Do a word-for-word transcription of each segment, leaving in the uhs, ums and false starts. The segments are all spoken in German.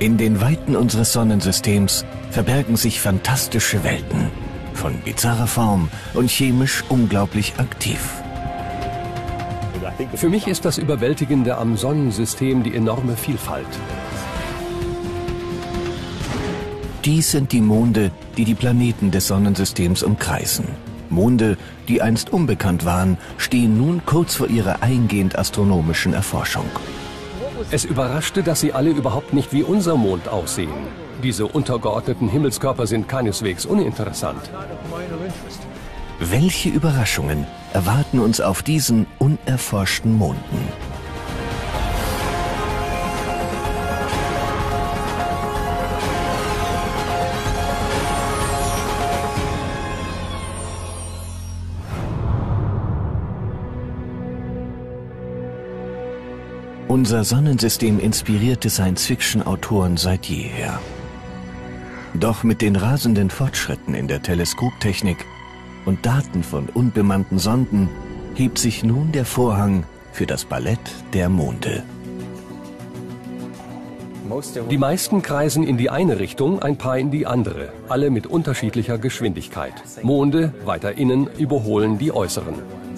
In den Weiten unseres Sonnensystems verbergen sich fantastische Welten, von bizarrer Form und chemisch unglaublich aktiv. Für mich ist das Überwältigende am Sonnensystem die enorme Vielfalt. Dies sind die Monde, die die Planeten des Sonnensystems umkreisen. Monde, die einst unbekannt waren, stehen nun kurz vor ihrer eingehend astronomischen Erforschung. Es überraschte, dass sie alle überhaupt nicht wie unser Mond aussehen. Diese untergeordneten Himmelskörper sind keineswegs uninteressant. Welche Überraschungen erwarten uns auf diesen unerforschten Monden? Unser Sonnensystem inspirierte Science-Fiction-Autoren seit jeher. Doch mit den rasenden Fortschritten in der Teleskoptechnik und Daten von unbemannten Sonden hebt sich nun der Vorhang für das Ballett der Monde. Die meisten kreisen in die eine Richtung, ein paar in die andere, alle mit unterschiedlicher Geschwindigkeit. Monde weiter innen überholen die äußeren.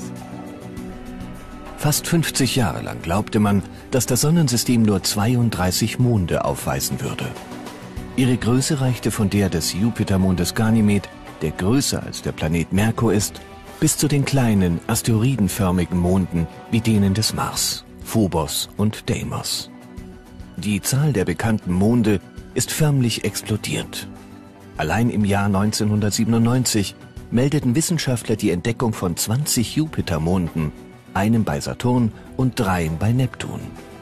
Fast fünfzig Jahre lang glaubte man, dass das Sonnensystem nur zweiunddreißig Monde aufweisen würde. Ihre Größe reichte von der des Jupitermondes Ganymed, der größer als der Planet Merkur ist, bis zu den kleinen, asteroidenförmigen Monden wie denen des Mars, Phobos und Deimos. Die Zahl der bekannten Monde ist förmlich explodiert. Allein im Jahr neunzehnhundertsiebenundneunzig meldeten Wissenschaftler die Entdeckung von zwanzig Jupitermonden, einem bei Saturn und dreien bei Neptun.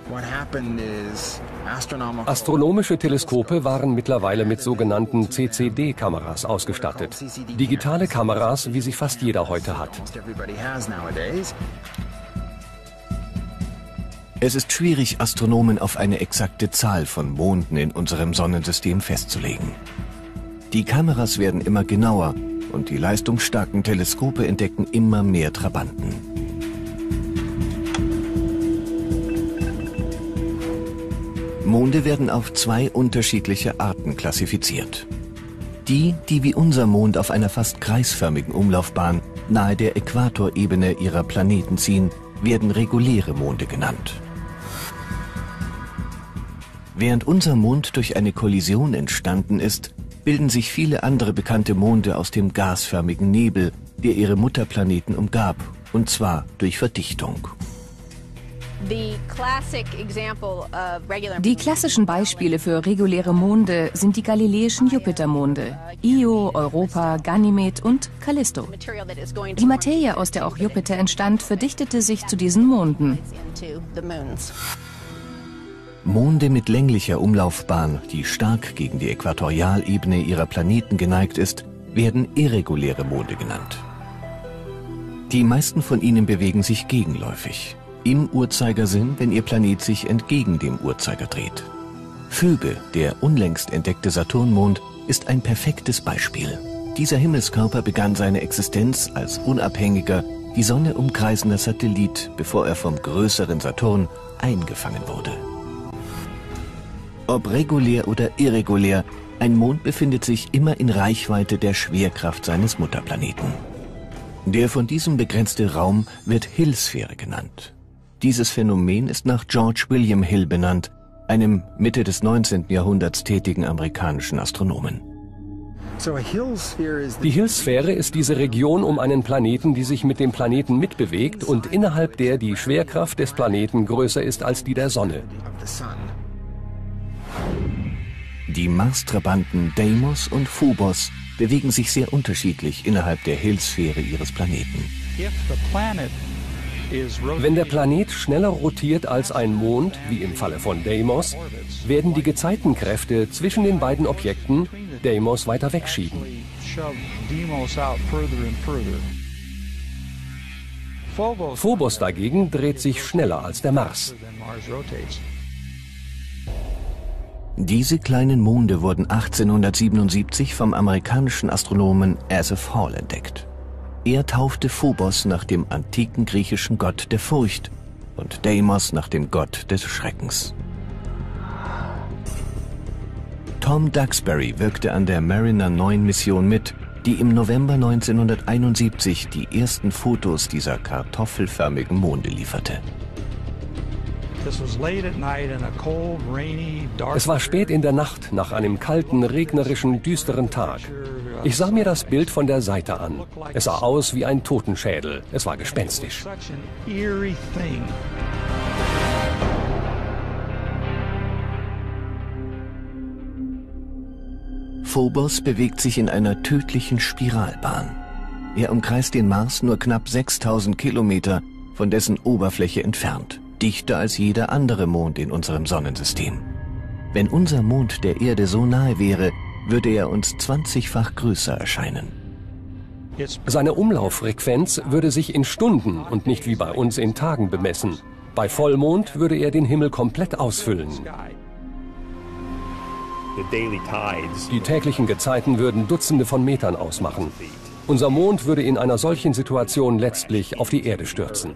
Astronomische Teleskope waren mittlerweile mit sogenannten C C D-Kameras ausgestattet. Digitale Kameras, wie sie fast jeder heute hat. Es ist schwierig, Astronomen auf eine exakte Zahl von Monden in unserem Sonnensystem festzulegen. Die Kameras werden immer genauer und die leistungsstarken Teleskope entdecken immer mehr Trabanten. Monde werden auf zwei unterschiedliche Arten klassifiziert. Die, die wie unser Mond auf einer fast kreisförmigen Umlaufbahn nahe der Äquatorebene ihrer Planeten ziehen, werden reguläre Monde genannt. Während unser Mond durch eine Kollision entstanden ist, bilden sich viele andere bekannte Monde aus dem gasförmigen Nebel, der ihre Mutterplaneten umgab, und zwar durch Verdichtung. Die klassischen Beispiele für reguläre Monde sind die galileischen Jupitermonde, Io, Europa, Ganymed und Callisto. Die Materie, aus der auch Jupiter entstand, verdichtete sich zu diesen Monden. Monde mit länglicher Umlaufbahn, die stark gegen die Äquatorialebene ihrer Planeten geneigt ist, werden irreguläre Monde genannt. Die meisten von ihnen bewegen sich gegenläufig. Im Uhrzeigersinn, wenn ihr Planet sich entgegen dem Uhrzeiger dreht. Phoebe, der unlängst entdeckte Saturnmond, ist ein perfektes Beispiel. Dieser Himmelskörper begann seine Existenz als unabhängiger, die Sonne umkreisender Satellit, bevor er vom größeren Saturn eingefangen wurde. Ob regulär oder irregulär, ein Mond befindet sich immer in Reichweite der Schwerkraft seines Mutterplaneten. Der von diesem begrenzte Raum wird Hill-Sphäre genannt. Dieses Phänomen ist nach George William Hill benannt, einem Mitte des neunzehnten Jahrhunderts tätigen amerikanischen Astronomen. Die Hill-Sphäre ist diese Region um einen Planeten, die sich mit dem Planeten mitbewegt und innerhalb der die Schwerkraft des Planeten größer ist als die der Sonne. Die Mars-Trabanten Deimos und Phobos bewegen sich sehr unterschiedlich innerhalb der Hill-Sphäre ihres Planeten. Wenn der Planet schneller rotiert als ein Mond, wie im Falle von Deimos, werden die Gezeitenkräfte zwischen den beiden Objekten Deimos weiter wegschieben. Phobos dagegen dreht sich schneller als der Mars. Diese kleinen Monde wurden achtzehnhundertsiebenundsiebzig vom amerikanischen Astronomen Asaph Hall entdeckt. Er taufte Phobos nach dem antiken griechischen Gott der Furcht und Deimos nach dem Gott des Schreckens. Tom Duxbury wirkte an der Mariner neun Mission mit, die im November neunzehnhunderteinundsiebzig die ersten Fotos dieser kartoffelförmigen Monde lieferte. Es war spät in der Nacht nach einem kalten, regnerischen, düsteren Tag. Ich sah mir das Bild von der Seite an. Es sah aus wie ein Totenschädel. Es war gespenstisch. Phobos bewegt sich in einer tödlichen Spiralbahn. Er umkreist den Mars nur knapp sechstausend Kilometer von dessen Oberfläche entfernt, dichter als jeder andere Mond in unserem Sonnensystem. Wenn unser Mond der Erde so nahe wäre, würde er uns zwanzigfach größer erscheinen. Seine Umlauffrequenz würde sich in Stunden und nicht wie bei uns in Tagen bemessen. Bei Vollmond würde er den Himmel komplett ausfüllen. Die täglichen Gezeiten würden Dutzende von Metern ausmachen. Unser Mond würde in einer solchen Situation letztlich auf die Erde stürzen.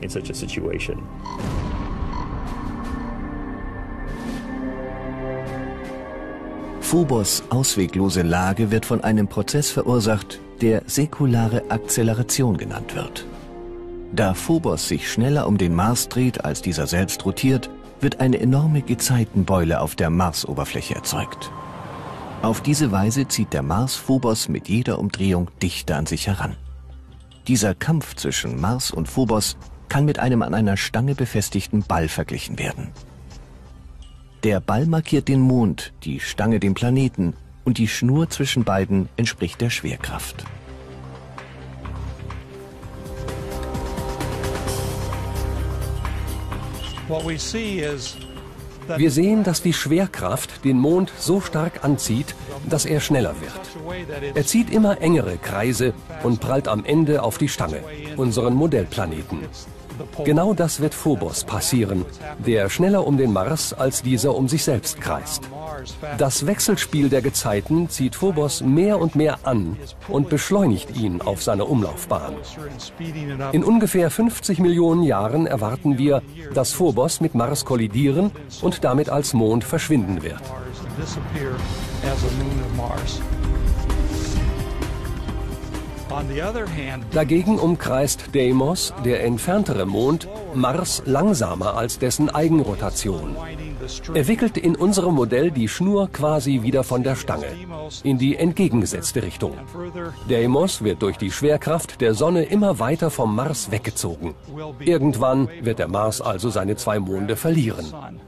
Phobos' ausweglose Lage wird von einem Prozess verursacht, der säkulare Akzeleration genannt wird. Da Phobos sich schneller um den Mars dreht, als dieser selbst rotiert, wird eine enorme Gezeitenbeule auf der Marsoberfläche erzeugt. Auf diese Weise zieht der Mars Phobos mit jeder Umdrehung dichter an sich heran. Dieser Kampf zwischen Mars und Phobos kann mit einem an einer Stange befestigten Ball verglichen werden. Der Ball markiert den Mond, die Stange den Planeten und die Schnur zwischen beiden entspricht der Schwerkraft. Wir sehen, dass die Schwerkraft den Mond so stark anzieht, dass er schneller wird. Er zieht immer engere Kreise und prallt am Ende auf die Stange, unseren Modellplaneten. Genau das wird Phobos passieren, der schneller um den Mars als dieser um sich selbst kreist. Das Wechselspiel der Gezeiten zieht Phobos mehr und mehr an und beschleunigt ihn auf seiner Umlaufbahn. In ungefähr fünfzig Millionen Jahren erwarten wir, dass Phobos mit Mars kollidieren und damit als Mond verschwinden wird. Dagegen umkreist Deimos, der entferntere Mond, Mars langsamer als dessen Eigenrotation. Er wickelt in unserem Modell die Schnur quasi wieder von der Stange, in die entgegengesetzte Richtung. Deimos wird durch die Schwerkraft der Sonne immer weiter vom Mars weggezogen. Irgendwann wird der Mars also seine zwei Monde verlieren.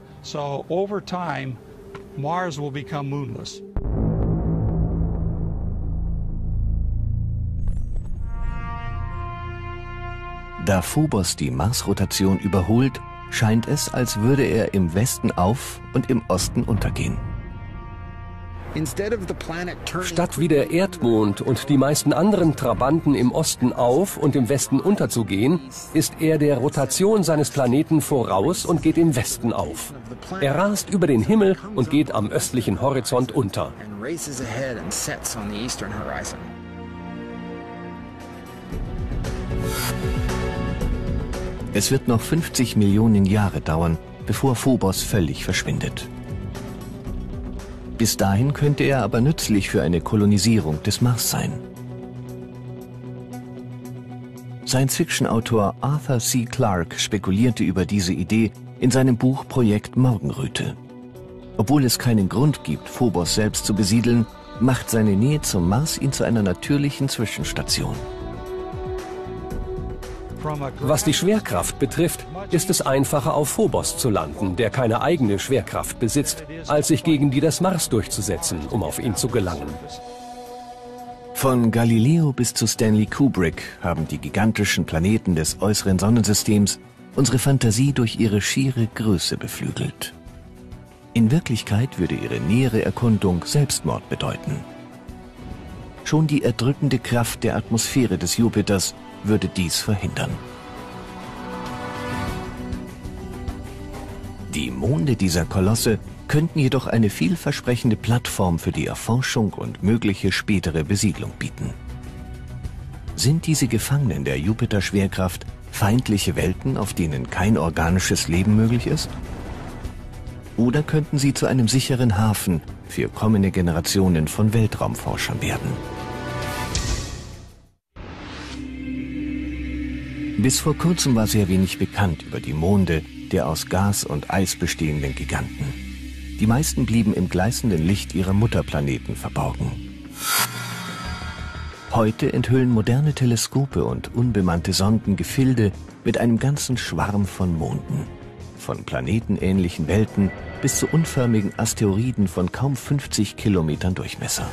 Da Phobos die Marsrotation überholt, scheint es, als würde er im Westen auf und im Osten untergehen. Statt wie der Erdmond und die meisten anderen Trabanten im Osten auf und im Westen unterzugehen, ist er der Rotation seines Planeten voraus und geht im Westen auf. Er rast über den Himmel und geht am östlichen Horizont unter. Es wird noch fünfzig Millionen Jahre dauern, bevor Phobos völlig verschwindet. Bis dahin könnte er aber nützlich für eine Kolonisierung des Mars sein. Science-Fiction-Autor Arthur C. Clarke spekulierte über diese Idee in seinem Buch Projekt Morgenröte. Obwohl es keinen Grund gibt, Phobos selbst zu besiedeln, macht seine Nähe zum Mars ihn zu einer natürlichen Zwischenstation. Was die Schwerkraft betrifft, ist es einfacher, auf Phobos zu landen, der keine eigene Schwerkraft besitzt, als sich gegen die des Mars durchzusetzen, um auf ihn zu gelangen. Von Galileo bis zu Stanley Kubrick haben die gigantischen Planeten des äußeren Sonnensystems unsere Fantasie durch ihre schiere Größe beflügelt. In Wirklichkeit würde ihre nähere Erkundung Selbstmord bedeuten. Schon die erdrückende Kraft der Atmosphäre des Jupiters würde dies verhindern. Die Monde dieser Kolosse könnten jedoch eine vielversprechende Plattform für die Erforschung und mögliche spätere Besiedlung bieten. Sind diese Gefangenen der Jupiter-Schwerkraft feindliche Welten, auf denen kein organisches Leben möglich ist? Oder könnten sie zu einem sicheren Hafen für kommende Generationen von Weltraumforschern werden. Bis vor kurzem war sehr wenig bekannt über die Monde der aus Gas und Eis bestehenden Giganten. Die meisten blieben im gleißenden Licht ihrer Mutterplaneten verborgen. Heute enthüllen moderne Teleskope und unbemannte Sonden Gefilde mit einem ganzen Schwarm von Monden. Von planetenähnlichen Welten bis zu unförmigen Asteroiden von kaum fünfzig Kilometern Durchmesser.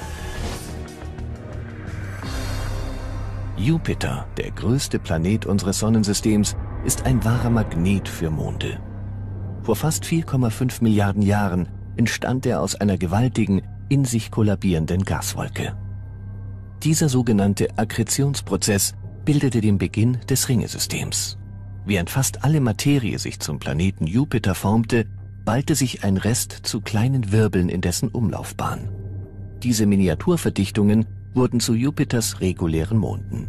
Jupiter, der größte Planet unseres Sonnensystems, ist ein wahrer Magnet für Monde. Vor fast vier Komma fünf Milliarden Jahren entstand er aus einer gewaltigen, in sich kollabierenden Gaswolke. Dieser sogenannte Akkretionsprozess bildete den Beginn des Ringesystems. Während fast alle Materie sich zum Planeten Jupiter formte, ballte sich ein Rest zu kleinen Wirbeln in dessen Umlaufbahn. Diese Miniaturverdichtungen wurden zu Jupiters regulären Monden.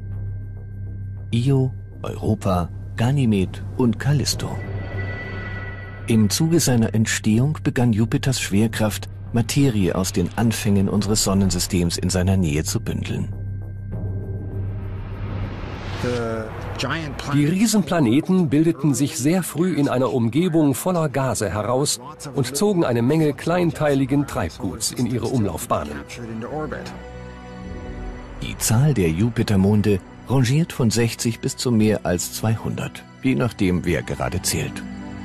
Io, Europa, Ganymed und Callisto. Im Zuge seiner Entstehung begann Jupiters Schwerkraft, Materie aus den Anfängen unseres Sonnensystems in seiner Nähe zu bündeln. Die Riesenplaneten bildeten sich sehr früh in einer Umgebung voller Gase heraus und zogen eine Menge kleinteiligen Treibguts in ihre Umlaufbahnen. Die Zahl der Jupitermonde rangiert von sechzig bis zu mehr als zweihundert, je nachdem, wer gerade zählt.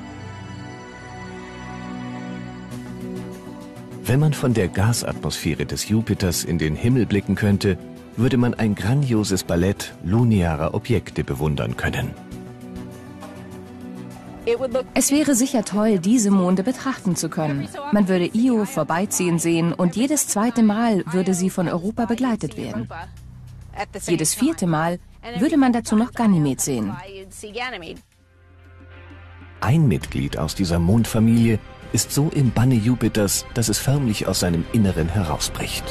Wenn man von der Gasatmosphäre des Jupiters in den Himmel blicken könnte, würde man ein grandioses Ballett linearer Objekte bewundern können. Es wäre sicher toll, diese Monde betrachten zu können. Man würde Io vorbeiziehen sehen und jedes zweite Mal würde sie von Europa begleitet werden. Jedes vierte Mal würde man dazu noch Ganymed sehen. Ein Mitglied aus dieser Mondfamilie ist so im Banne Jupiters, dass es förmlich aus seinem Inneren herausbricht.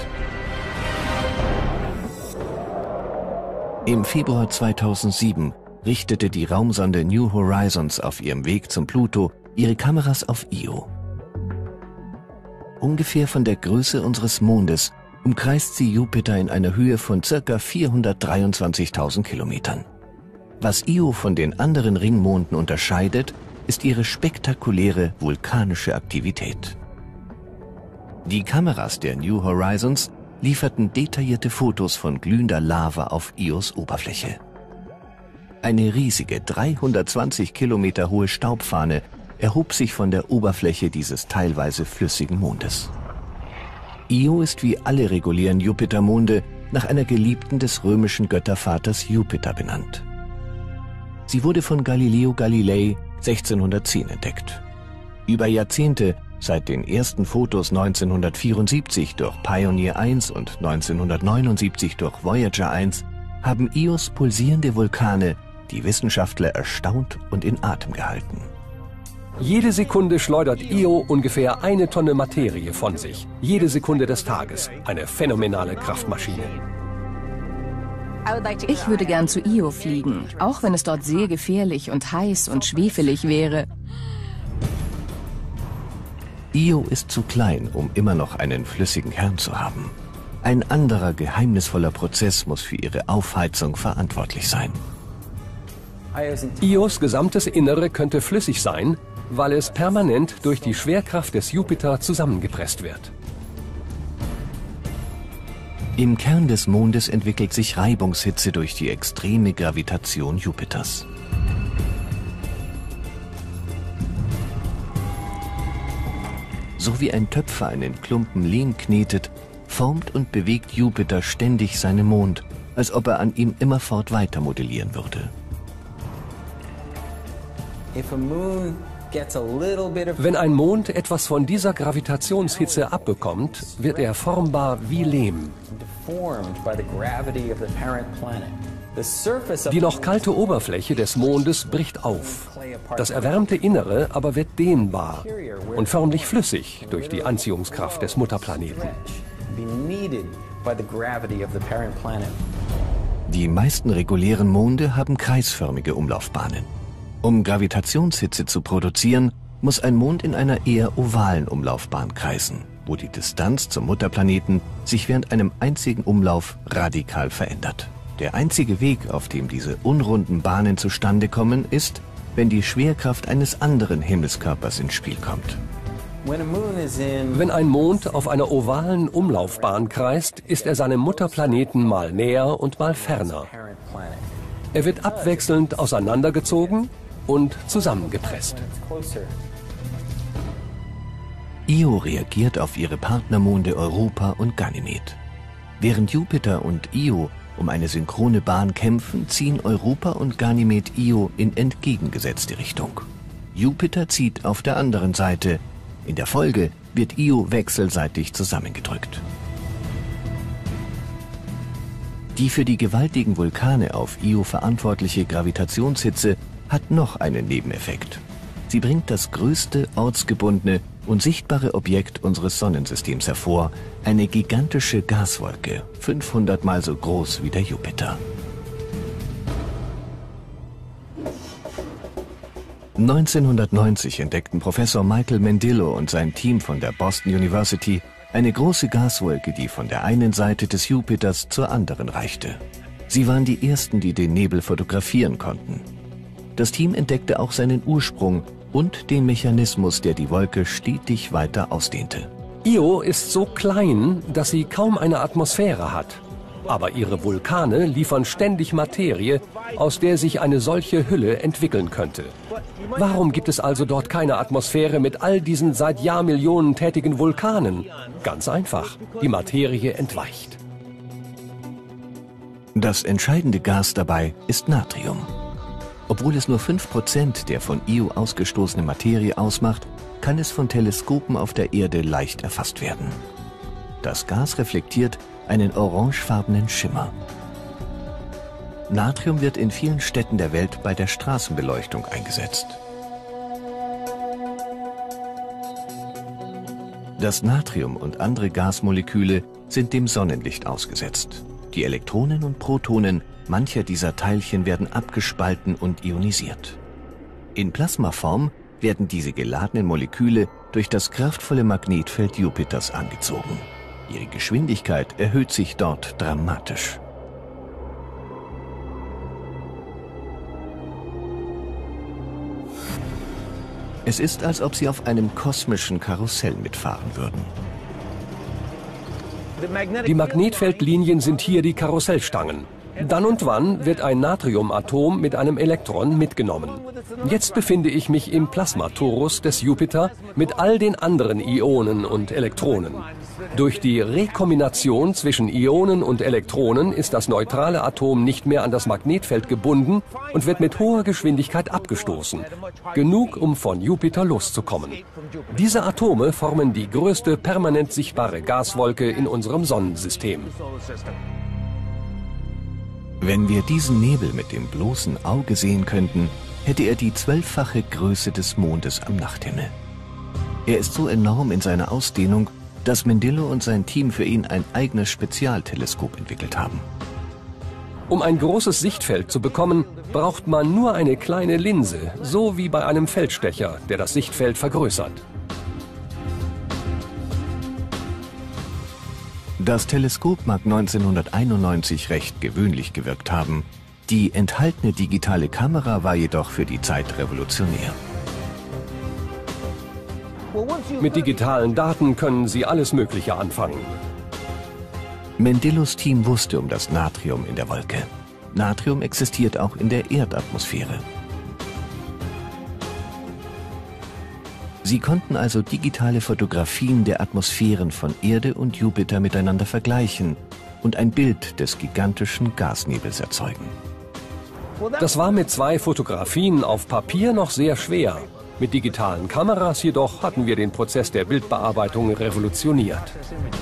Im Februar zweitausendsieben richtete die Raumsonde New Horizons auf ihrem Weg zum Pluto ihre Kameras auf Io. Ungefähr von der Größe unseres Mondes umkreist sie Jupiter in einer Höhe von ca. vierhundertdreiundzwanzigtausend Kilometern. Was Io von den anderen Ringmonden unterscheidet, ist ihre spektakuläre vulkanische Aktivität. Die Kameras der New Horizons lieferten detaillierte Fotos von glühender Lava auf Ios Oberfläche. Eine riesige, dreihundertzwanzig Kilometer hohe Staubfahne erhob sich von der Oberfläche dieses teilweise flüssigen Mondes. Io ist wie alle regulären Jupitermonde nach einer Geliebten des römischen Göttervaters Jupiter benannt. Sie wurde von Galileo Galilei sechzehnhundertzehn entdeckt. Über Jahrzehnte, seit den ersten Fotos neunzehnhundertvierundsiebzig durch Pioneer eins und neunzehnhundertneunundsiebzig durch Voyager eins, haben Ios pulsierende Vulkane die Wissenschaftler erstaunt und in Atem gehalten. Jede Sekunde schleudert Io ungefähr eine Tonne Materie von sich. Jede Sekunde des Tages. Eine phänomenale Kraftmaschine. Ich würde gern zu Io fliegen, auch wenn es dort sehr gefährlich und heiß und schwefelig wäre. Io ist zu klein, um immer noch einen flüssigen Kern zu haben. Ein anderer geheimnisvoller Prozess muss für ihre Aufheizung verantwortlich sein. Ios gesamtes Innere könnte flüssig sein, weil es permanent durch die Schwerkraft des Jupiter zusammengepresst wird. Im Kern des Mondes entwickelt sich Reibungshitze durch die extreme Gravitation Jupiters. So wie ein Töpfer einen Klumpen Lehm knetet, formt und bewegt Jupiter ständig seinen Mond, als ob er an ihm immerfort weiter modellieren würde. Wenn ein Mond etwas von dieser Gravitationshitze abbekommt, wird er formbar wie Lehm. Die noch kalte Oberfläche des Mondes bricht auf. Das erwärmte Innere aber wird dehnbar und förmlich flüssig durch die Anziehungskraft des Mutterplaneten. Die meisten regulären Monde haben kreisförmige Umlaufbahnen. Um Gravitationshitze zu produzieren, muss ein Mond in einer eher ovalen Umlaufbahn kreisen, wo die Distanz zum Mutterplaneten sich während einem einzigen Umlauf radikal verändert. Der einzige Weg, auf dem diese unrunden Bahnen zustande kommen, ist, wenn die Schwerkraft eines anderen Himmelskörpers ins Spiel kommt. Wenn ein Mond auf einer ovalen Umlaufbahn kreist, ist er seinem Mutterplaneten mal näher und mal ferner. Er wird abwechselnd auseinandergezogen und zusammengepresst. Io reagiert auf ihre Partnermonde Europa und Ganymed. Während Jupiter und Io um eine synchrone Bahn kämpfen, ziehen Europa und Ganymed Io in entgegengesetzte Richtung. Jupiter zieht auf der anderen Seite. In der Folge wird Io wechselseitig zusammengedrückt. Die für die gewaltigen Vulkane auf Io verantwortliche Gravitationshitze hat noch einen Nebeneffekt. Sie bringt das größte ortsgebundene und sichtbare Objekt unseres Sonnensystems hervor, eine gigantische Gaswolke, fünfhundert Mal so groß wie der Jupiter. neunzehnhundertneunzig entdeckten Professor Michael Mendillo und sein Team von der Boston University eine große Gaswolke, die von der einen Seite des Jupiters zur anderen reichte. Sie waren die ersten, die den Nebel fotografieren konnten. Das Team entdeckte auch seinen Ursprung und den Mechanismus, der die Wolke stetig weiter ausdehnte. Io ist so klein, dass sie kaum eine Atmosphäre hat. Aber ihre Vulkane liefern ständig Materie, aus der sich eine solche Hülle entwickeln könnte. Warum gibt es also dort keine Atmosphäre mit all diesen seit Jahrmillionen tätigen Vulkanen? Ganz einfach, die Materie entweicht. Das entscheidende Gas dabei ist Natrium. Obwohl es nur fünf Prozent der von Io ausgestoßenen Materie ausmacht, kann es von Teleskopen auf der Erde leicht erfasst werden. Das Gas reflektiert einen orangefarbenen Schimmer. Natrium wird in vielen Städten der Welt bei der Straßenbeleuchtung eingesetzt. Das Natrium und andere Gasmoleküle sind dem Sonnenlicht ausgesetzt. Die Elektronen und Protonen mancher dieser Teilchen werden abgespalten und ionisiert. In Plasmaform werden diese geladenen Moleküle durch das kraftvolle Magnetfeld Jupiters angezogen. Ihre Geschwindigkeit erhöht sich dort dramatisch. Es ist, als ob sie auf einem kosmischen Karussell mitfahren würden. Die Magnetfeldlinien sind hier die Karussellstangen. Dann und wann wird ein Natriumatom mit einem Elektron mitgenommen. Jetzt befinde ich mich im Plasmatorus des Jupiter mit all den anderen Ionen und Elektronen. Durch die Rekombination zwischen Ionen und Elektronen ist das neutrale Atom nicht mehr an das Magnetfeld gebunden und wird mit hoher Geschwindigkeit abgestoßen. Genug, um von Jupiter loszukommen. Diese Atome formen die größte permanent sichtbare Gaswolke in unserem Sonnensystem. Wenn wir diesen Nebel mit dem bloßen Auge sehen könnten, hätte er die zwölffache Größe des Mondes am Nachthimmel. Er ist so enorm in seiner Ausdehnung, dass Mendillo und sein Team für ihn ein eigenes Spezialteleskop entwickelt haben. Um ein großes Sichtfeld zu bekommen, braucht man nur eine kleine Linse, so wie bei einem Feldstecher, der das Sichtfeld vergrößert. Das Teleskop mag neunzehnhunderteinundneunzig recht gewöhnlich gewirkt haben. Die enthaltene digitale Kamera war jedoch für die Zeit revolutionär. Mit digitalen Daten können Sie alles Mögliche anfangen. Mendillos Team wusste um das Natrium in der Wolke. Natrium existiert auch in der Erdatmosphäre. Sie konnten also digitale Fotografien der Atmosphären von Erde und Jupiter miteinander vergleichen und ein Bild des gigantischen Gasnebels erzeugen. Das war mit zwei Fotografien auf Papier noch sehr schwer. Mit digitalen Kameras jedoch hatten wir den Prozess der Bildbearbeitung revolutioniert.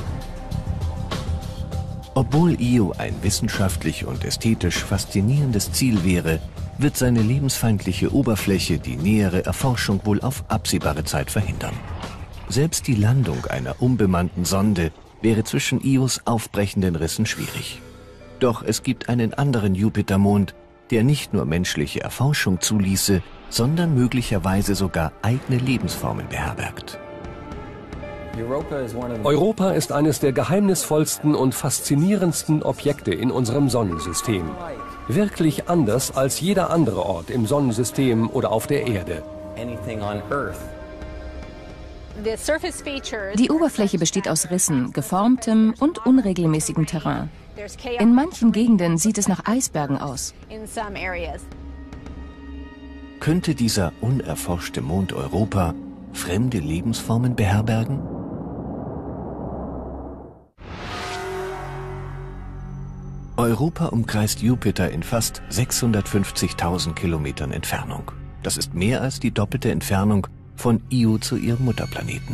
Obwohl Io ein wissenschaftlich und ästhetisch faszinierendes Ziel wäre, wird seine lebensfeindliche Oberfläche die nähere Erforschung wohl auf absehbare Zeit verhindern. Selbst die Landung einer unbemannten Sonde wäre zwischen Ios aufbrechenden Rissen schwierig. Doch es gibt einen anderen Jupitermond, der nicht nur menschliche Erforschung zuließe, sondern möglicherweise sogar eigene Lebensformen beherbergt. Europa ist eines der geheimnisvollsten und faszinierendsten Objekte in unserem Sonnensystem. Wirklich anders als jeder andere Ort im Sonnensystem oder auf der Erde. Die Oberfläche besteht aus Rissen, geformtem und unregelmäßigem Terrain. In manchen Gegenden sieht es nach Eisbergen aus. Könnte dieser unerforschte Mond Europa fremde Lebensformen beherbergen? Europa umkreist Jupiter in fast sechshundertfünfzigtausend Kilometern Entfernung. Das ist mehr als die doppelte Entfernung von Io zu ihrem Mutterplaneten.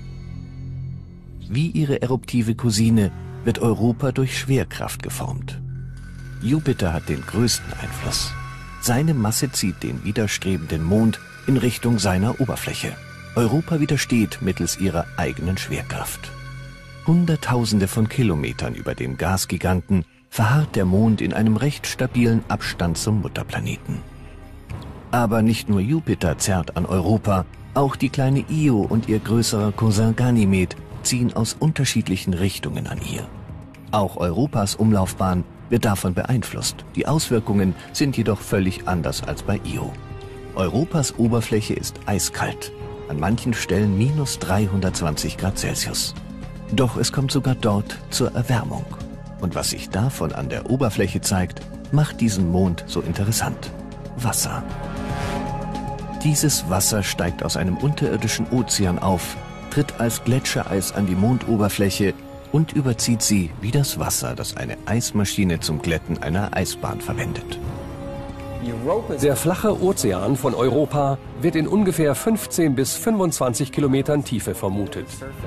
Wie ihre eruptive Cousine wird Europa durch Schwerkraft geformt. Jupiter hat den größten Einfluss. Seine Masse zieht den widerstrebenden Mond in Richtung seiner Oberfläche. Europa widersteht mittels ihrer eigenen Schwerkraft. Hunderttausende von Kilometern über dem Gasgiganten verharrt der Mond in einem recht stabilen Abstand zum Mutterplaneten. Aber nicht nur Jupiter zerrt an Europa, auch die kleine Io und ihr größerer Cousin Ganymed ziehen aus unterschiedlichen Richtungen an ihr. Auch Europas Umlaufbahn wird davon beeinflusst. Die Auswirkungen sind jedoch völlig anders als bei Io. Europas Oberfläche ist eiskalt, an manchen Stellen minus dreihundertzwanzig Grad Celsius. Doch es kommt sogar dort zur Erwärmung. Und was sich davon an der Oberfläche zeigt, macht diesen Mond so interessant. Wasser. Dieses Wasser steigt aus einem unterirdischen Ozean auf, tritt als Gletschereis an die Mondoberfläche und überzieht sie wie das Wasser, das eine Eismaschine zum Glätten einer Eisbahn verwendet. Der flache Ozean von Europa wird in ungefähr fünfzehn bis fünfundzwanzig Kilometern Tiefe vermutet.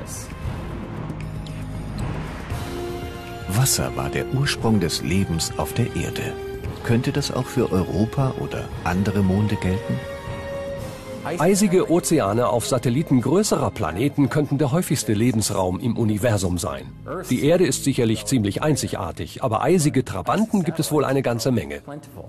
Wasser war der Ursprung des Lebens auf der Erde. Könnte das auch für Europa oder andere Monde gelten? Eisige Ozeane auf Satelliten größerer Planeten könnten der häufigste Lebensraum im Universum sein. Die Erde ist sicherlich ziemlich einzigartig, aber eisige Trabanten gibt es wohl eine ganze Menge.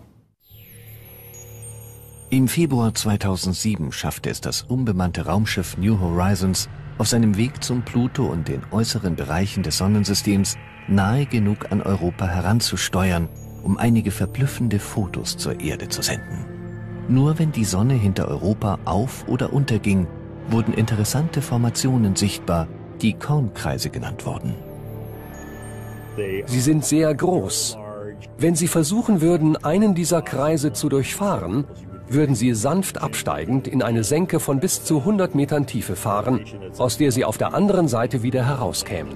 Im Februar zweitausendsieben schaffte es das unbemannte Raumschiff New Horizons auf seinem Weg zum Pluto und den äußeren Bereichen des Sonnensystems nahe genug an Europa heranzusteuern, um einige verblüffende Fotos zur Erde zu senden. Nur wenn die Sonne hinter Europa auf- oder unterging, wurden interessante Formationen sichtbar, die Kornkreise genannt wurden. Sie sind sehr groß. Wenn Sie versuchen würden, einen dieser Kreise zu durchfahren, würden Sie sanft absteigend in eine Senke von bis zu hundert Metern Tiefe fahren, aus der Sie auf der anderen Seite wieder herauskämen.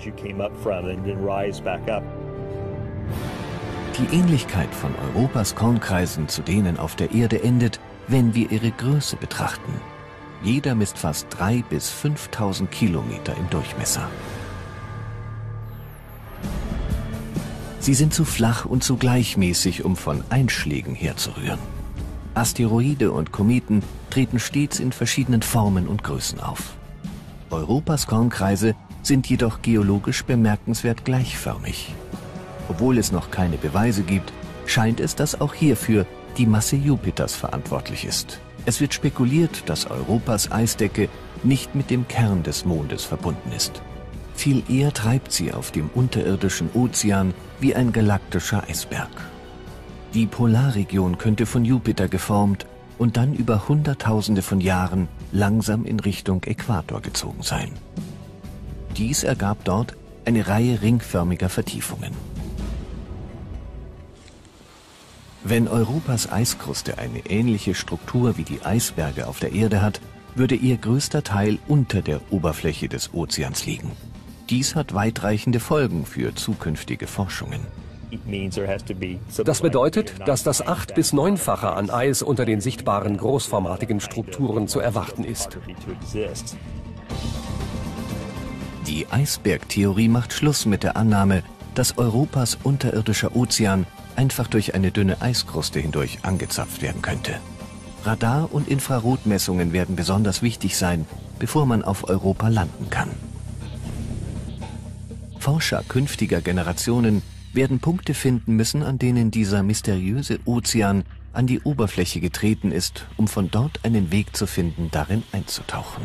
Die Ähnlichkeit von Europas Kornkreisen zu denen auf der Erde endet, wenn wir ihre Größe betrachten. Jeder misst fast dreitausend bis fünftausend Kilometer im Durchmesser. Sie sind zu flach und zu gleichmäßig, um von Einschlägen herzurühren. Asteroide und Kometen treten stets in verschiedenen Formen und Größen auf. Europas Kornkreise sind jedoch geologisch bemerkenswert gleichförmig. Obwohl es noch keine Beweise gibt, scheint es, dass auch hierfür die Masse Jupiters verantwortlich ist. Es wird spekuliert, dass Europas Eisdecke nicht mit dem Kern des Mondes verbunden ist. Viel eher treibt sie auf dem unterirdischen Ozean wie ein galaktischer Eisberg. Die Polarregion könnte von Jupiter geformt und dann über Hunderttausende von Jahren langsam in Richtung Äquator gezogen sein. Dies ergab dort eine Reihe ringförmiger Vertiefungen. Wenn Europas Eiskruste eine ähnliche Struktur wie die Eisberge auf der Erde hat, würde ihr größter Teil unter der Oberfläche des Ozeans liegen. Dies hat weitreichende Folgen für zukünftige Forschungen. Das bedeutet, dass das acht- bis neunfache an Eis unter den sichtbaren großformatigen Strukturen zu erwarten ist. Die Eisbergtheorie macht Schluss mit der Annahme, dass Europas unterirdischer Ozean einfach durch eine dünne Eiskruste hindurch angezapft werden könnte. Radar- und Infrarotmessungen werden besonders wichtig sein, bevor man auf Europa landen kann. Forscher künftiger Generationen werden Punkte finden müssen, an denen dieser mysteriöse Ozean an die Oberfläche getreten ist, um von dort einen Weg zu finden, darin einzutauchen.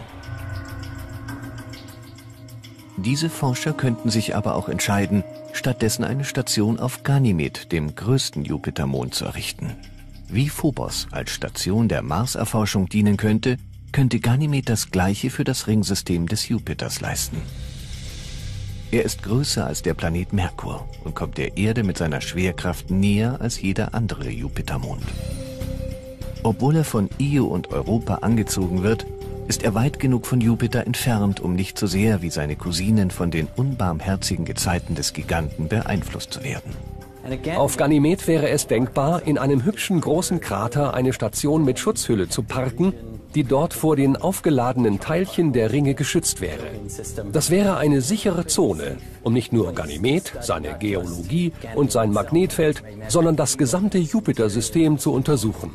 Diese Forscher könnten sich aber auch entscheiden, stattdessen eine Station auf Ganymed, dem größten Jupitermond, zu errichten. Wie Phobos als Station der Marserforschung dienen könnte, könnte Ganymed das Gleiche für das Ringsystem des Jupiters leisten. Er ist größer als der Planet Merkur und kommt der Erde mit seiner Schwerkraft näher als jeder andere Jupitermond. Obwohl er von Io und Europa angezogen wird, ist er weit genug von Jupiter entfernt, um nicht so sehr wie seine Cousinen von den unbarmherzigen Gezeiten des Giganten beeinflusst zu werden. Auf Ganymed wäre es denkbar, in einem hübschen großen Krater eine Station mit Schutzhülle zu parken, die dort vor den aufgeladenen Teilchen der Ringe geschützt wäre. Das wäre eine sichere Zone, um nicht nur Ganymed, seine Geologie und sein Magnetfeld, sondern das gesamte Jupiter-System zu untersuchen.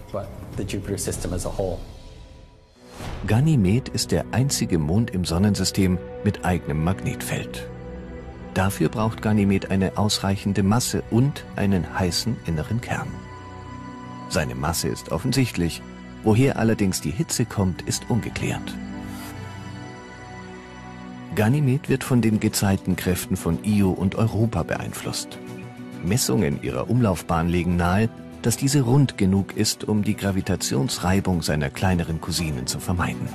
Ganymed ist der einzige Mond im Sonnensystem mit eigenem Magnetfeld. Dafür braucht Ganymed eine ausreichende Masse und einen heißen inneren Kern. Seine Masse ist offensichtlich, woher allerdings die Hitze kommt, ist ungeklärt. Ganymed wird von den Gezeitenkräften von Io und Europa beeinflusst. Messungen ihrer Umlaufbahn legen nahe, dass diese rund genug ist, um die Gravitationsreibung seiner kleineren Cousinen zu vermeiden.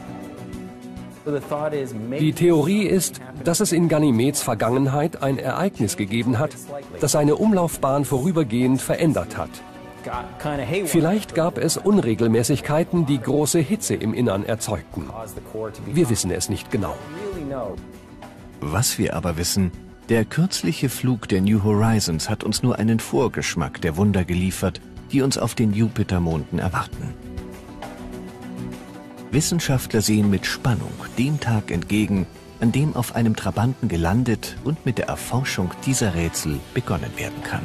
Die Theorie ist, dass es in Ganymeds Vergangenheit ein Ereignis gegeben hat, das seine Umlaufbahn vorübergehend verändert hat. Vielleicht gab es Unregelmäßigkeiten, die große Hitze im Innern erzeugten. Wir wissen es nicht genau. Was wir aber wissen, der kürzliche Flug der New Horizons hat uns nur einen Vorgeschmack der Wunder geliefert, die uns auf den Jupitermonden erwarten. Wissenschaftler sehen mit Spannung dem Tag entgegen, an dem auf einem Trabanten gelandet und mit der Erforschung dieser Rätsel begonnen werden kann.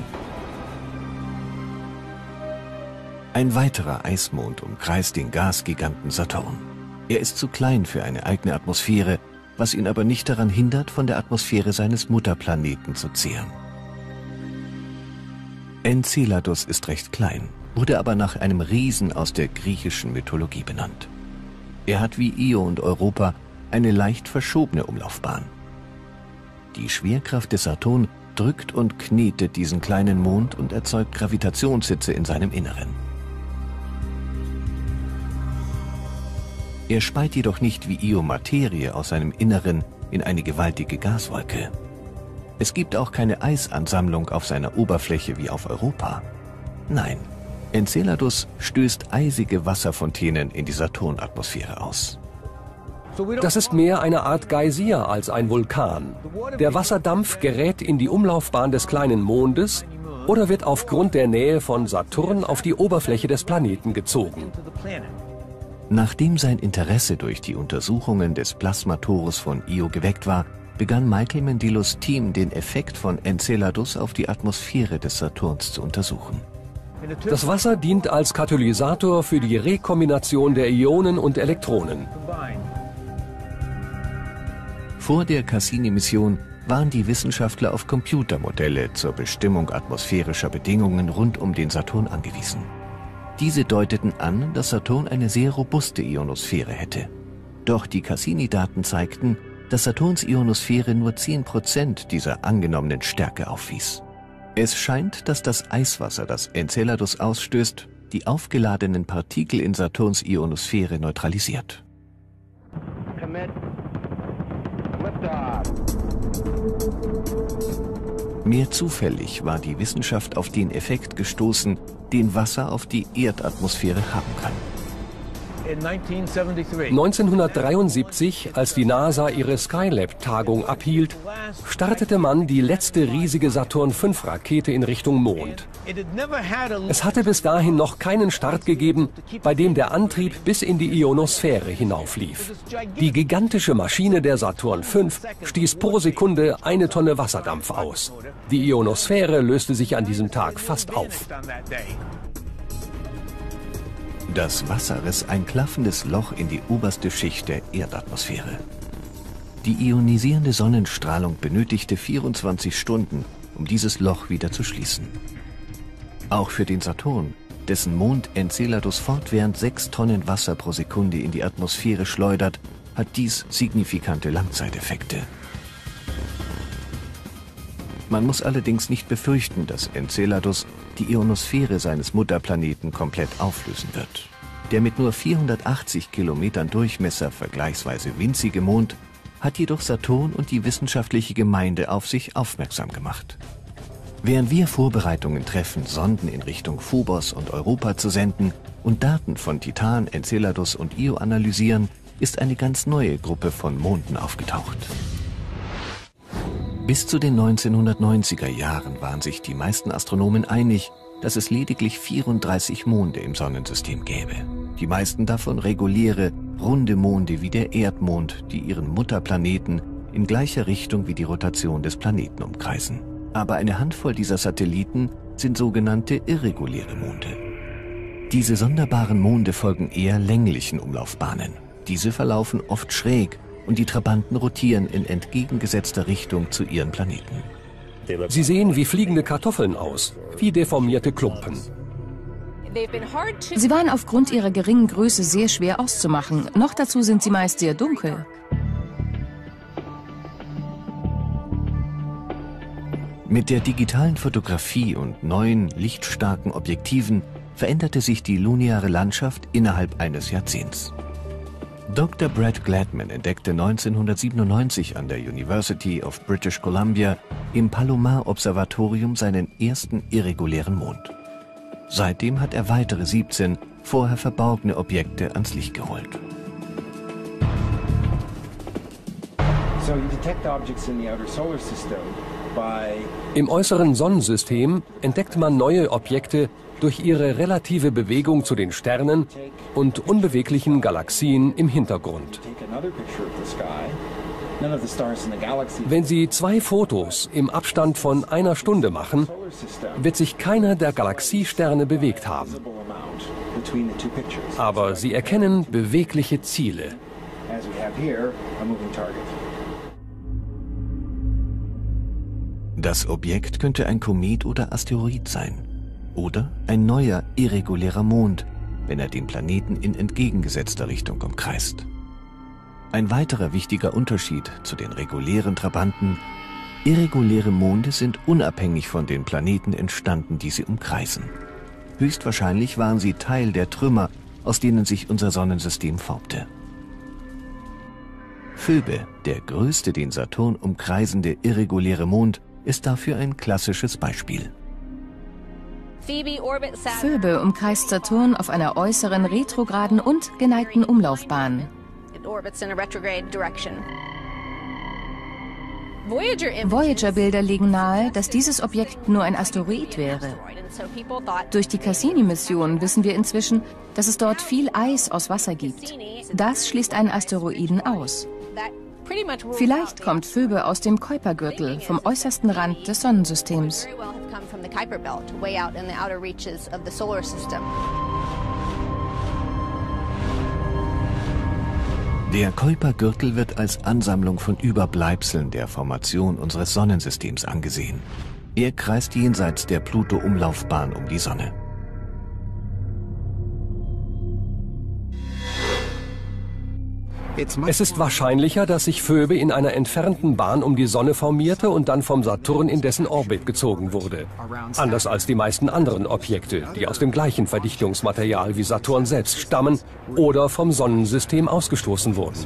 Ein weiterer Eismond umkreist den Gasgiganten Saturn. Er ist zu klein für eine eigene Atmosphäre, was ihn aber nicht daran hindert, von der Atmosphäre seines Mutterplaneten zu zehren. Enceladus ist recht klein, wurde aber nach einem Riesen aus der griechischen Mythologie benannt. Er hat wie Io und Europa eine leicht verschobene Umlaufbahn. Die Schwerkraft des Saturn drückt und knetet diesen kleinen Mond und erzeugt Gravitationshitze in seinem Inneren. Er speit jedoch nicht wie Io Materie aus seinem Inneren in eine gewaltige Gaswolke. Es gibt auch keine Eisansammlung auf seiner Oberfläche wie auf Europa. Nein, Enceladus stößt eisige Wasserfontänen in die Saturnatmosphäre aus. Das ist mehr eine Art Geysir als ein Vulkan. Der Wasserdampf gerät in die Umlaufbahn des kleinen Mondes oder wird aufgrund der Nähe von Saturn auf die Oberfläche des Planeten gezogen. Nachdem sein Interesse durch die Untersuchungen des Plasmatorus von Io geweckt war, begann Michael Mendelos Team, den Effekt von Enceladus auf die Atmosphäre des Saturns zu untersuchen. Das Wasser dient als Katalysator für die Rekombination der Ionen und Elektronen. Vor der Cassini-Mission waren die Wissenschaftler auf Computermodelle zur Bestimmung atmosphärischer Bedingungen rund um den Saturn angewiesen. Diese deuteten an, dass Saturn eine sehr robuste Ionosphäre hätte. Doch die Cassini-Daten zeigten, dass Saturns Ionosphäre nur zehn Prozent dieser angenommenen Stärke aufwies. Es scheint, dass das Eiswasser, das Enceladus ausstößt, die aufgeladenen Partikel in Saturns Ionosphäre neutralisiert. Mehr zufällig war die Wissenschaft auf den Effekt gestoßen, den Wasser auf die Erdatmosphäre haben kann. neunzehnhundertdreiundsiebzig, als die NASA ihre Skylab-Tagung abhielt, startete man die letzte riesige Saturn fünf Rakete in Richtung Mond. Es hatte bis dahin noch keinen Start gegeben, bei dem der Antrieb bis in die Ionosphäre hinauflief. Die gigantische Maschine der Saturn fünf stieß pro Sekunde eine Tonne Wasserdampf aus. Die Ionosphäre löste sich an diesem Tag fast auf. Das Wasser riss ein klaffendes Loch in die oberste Schicht der Erdatmosphäre. Die ionisierende Sonnenstrahlung benötigte vierundzwanzig Stunden, um dieses Loch wieder zu schließen. Auch für den Saturn dessen Mond Enceladus fortwährend sechs Tonnen Wasser pro Sekunde in die Atmosphäre schleudert, hat dies signifikante Langzeiteffekte. Man muss allerdings nicht befürchten, dass Enceladus die Ionosphäre seines Mutterplaneten komplett auflösen wird. Der mit nur vierhundertachtzig Kilometern Durchmesser vergleichsweise winzige Mond hat jedoch Saturn und die wissenschaftliche Gemeinde auf sich aufmerksam gemacht. Während wir Vorbereitungen treffen, Sonden in Richtung Phobos und Europa zu senden und Daten von Titan, Enceladus und Io analysieren, ist eine ganz neue Gruppe von Monden aufgetaucht. Bis zu den neunzehnhundertneunziger Jahren waren sich die meisten Astronomen einig, dass es lediglich vierunddreißig Monde im Sonnensystem gäbe. Die meisten davon reguläre, runde Monde wie der Erdmond, die ihren Mutterplaneten in gleicher Richtung wie die Rotation des Planeten umkreisen. Aber eine Handvoll dieser Satelliten sind sogenannte irreguläre Monde. Diese sonderbaren Monde folgen eher länglichen Umlaufbahnen. Diese verlaufen oft schräg und die Trabanten rotieren in entgegengesetzter Richtung zu ihren Planeten. Sie sehen wie fliegende Kartoffeln aus, wie deformierte Klumpen. Sie waren aufgrund ihrer geringen Größe sehr schwer auszumachen. Noch dazu sind sie meist sehr dunkel. Mit der digitalen Fotografie und neuen, lichtstarken Objektiven veränderte sich die lineare Landschaft innerhalb eines Jahrzehnts. Doktor Brad Gladman entdeckte neunzehnhundertsiebenundneunzig an der University of British Columbia im Palomar-Observatorium seinen ersten irregulären Mond. Seitdem hat er weitere siebzehn vorher verborgene Objekte ans Licht geholt. Im äußeren Sonnensystem entdeckt man neue Objekte durch ihre relative Bewegung zu den Sternen und unbeweglichen Galaxien im Hintergrund. Wenn Sie zwei Fotos im Abstand von einer Stunde machen, wird sich keiner der Galaxiesterne bewegt haben. Aber Sie erkennen bewegliche Ziele. Das Objekt könnte ein Komet oder Asteroid sein. Oder ein neuer, irregulärer Mond, wenn er den Planeten in entgegengesetzter Richtung umkreist. Ein weiterer wichtiger Unterschied zu den regulären Trabanten: irreguläre Monde sind unabhängig von den Planeten entstanden, die sie umkreisen. Höchstwahrscheinlich waren sie Teil der Trümmer, aus denen sich unser Sonnensystem formte. Phoebe, der größte den Saturn umkreisende irreguläre Mond, ist dafür ein klassisches Beispiel. Phoebe umkreist Saturn auf einer äußeren, retrograden und geneigten Umlaufbahn. Voyager-Bilder legen nahe, dass dieses Objekt nur ein Asteroid wäre. Durch die Cassini-Mission wissen wir inzwischen, dass es dort viel Eis aus Wasser gibt. Das schließt einen Asteroiden aus. Vielleicht kommt Phoebe aus dem Kuipergürtel, vom äußersten Rand des Sonnensystems. Der Kuipergürtel wird als Ansammlung von Überbleibseln der Formation unseres Sonnensystems angesehen. Er kreist jenseits der Pluto-Umlaufbahn um die Sonne. Es ist wahrscheinlicher, dass sich Phoebe in einer entfernten Bahn um die Sonne formierte und dann vom Saturn in dessen Orbit gezogen wurde. Anders als die meisten anderen Objekte, die aus dem gleichen Verdichtungsmaterial wie Saturn selbst stammen oder vom Sonnensystem ausgestoßen wurden.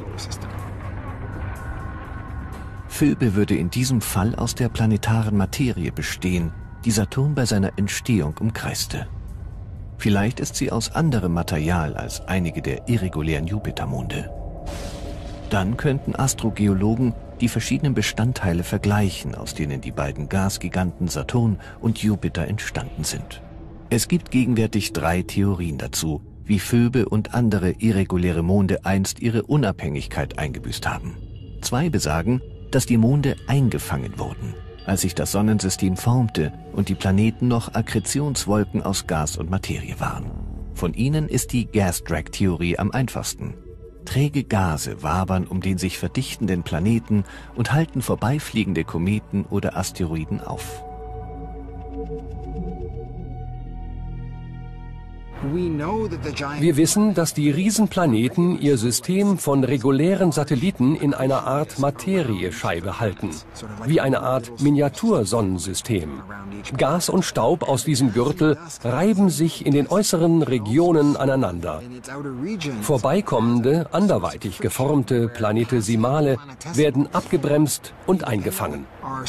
Phoebe würde in diesem Fall aus der planetaren Materie bestehen, die Saturn bei seiner Entstehung umkreiste. Vielleicht ist sie aus anderem Material als einige der irregulären Jupitermonde. Dann könnten Astrogeologen die verschiedenen Bestandteile vergleichen, aus denen die beiden Gasgiganten Saturn und Jupiter entstanden sind. Es gibt gegenwärtig drei Theorien dazu, wie Phoebe und andere irreguläre Monde einst ihre Unabhängigkeit eingebüßt haben. Zwei besagen, dass die Monde eingefangen wurden, als sich das Sonnensystem formte und die Planeten noch Akkretionswolken aus Gas und Materie waren. Von ihnen ist die Gas-Drag-Theorie am einfachsten. Träge Gase wabern um den sich verdichtenden Planeten und halten vorbeifliegende Kometen oder Asteroiden auf. Wir wissen, dass die Riesenplaneten ihr System von regulären Satelliten in einer Art Materiescheibe halten, wie eine Art Miniatursonnensystem. Gas und Staub aus diesem Gürtel reiben sich in den äußeren Regionen aneinander. Vorbeikommende, anderweitig geformte Planetesimale werden abgebremst und eingefangen.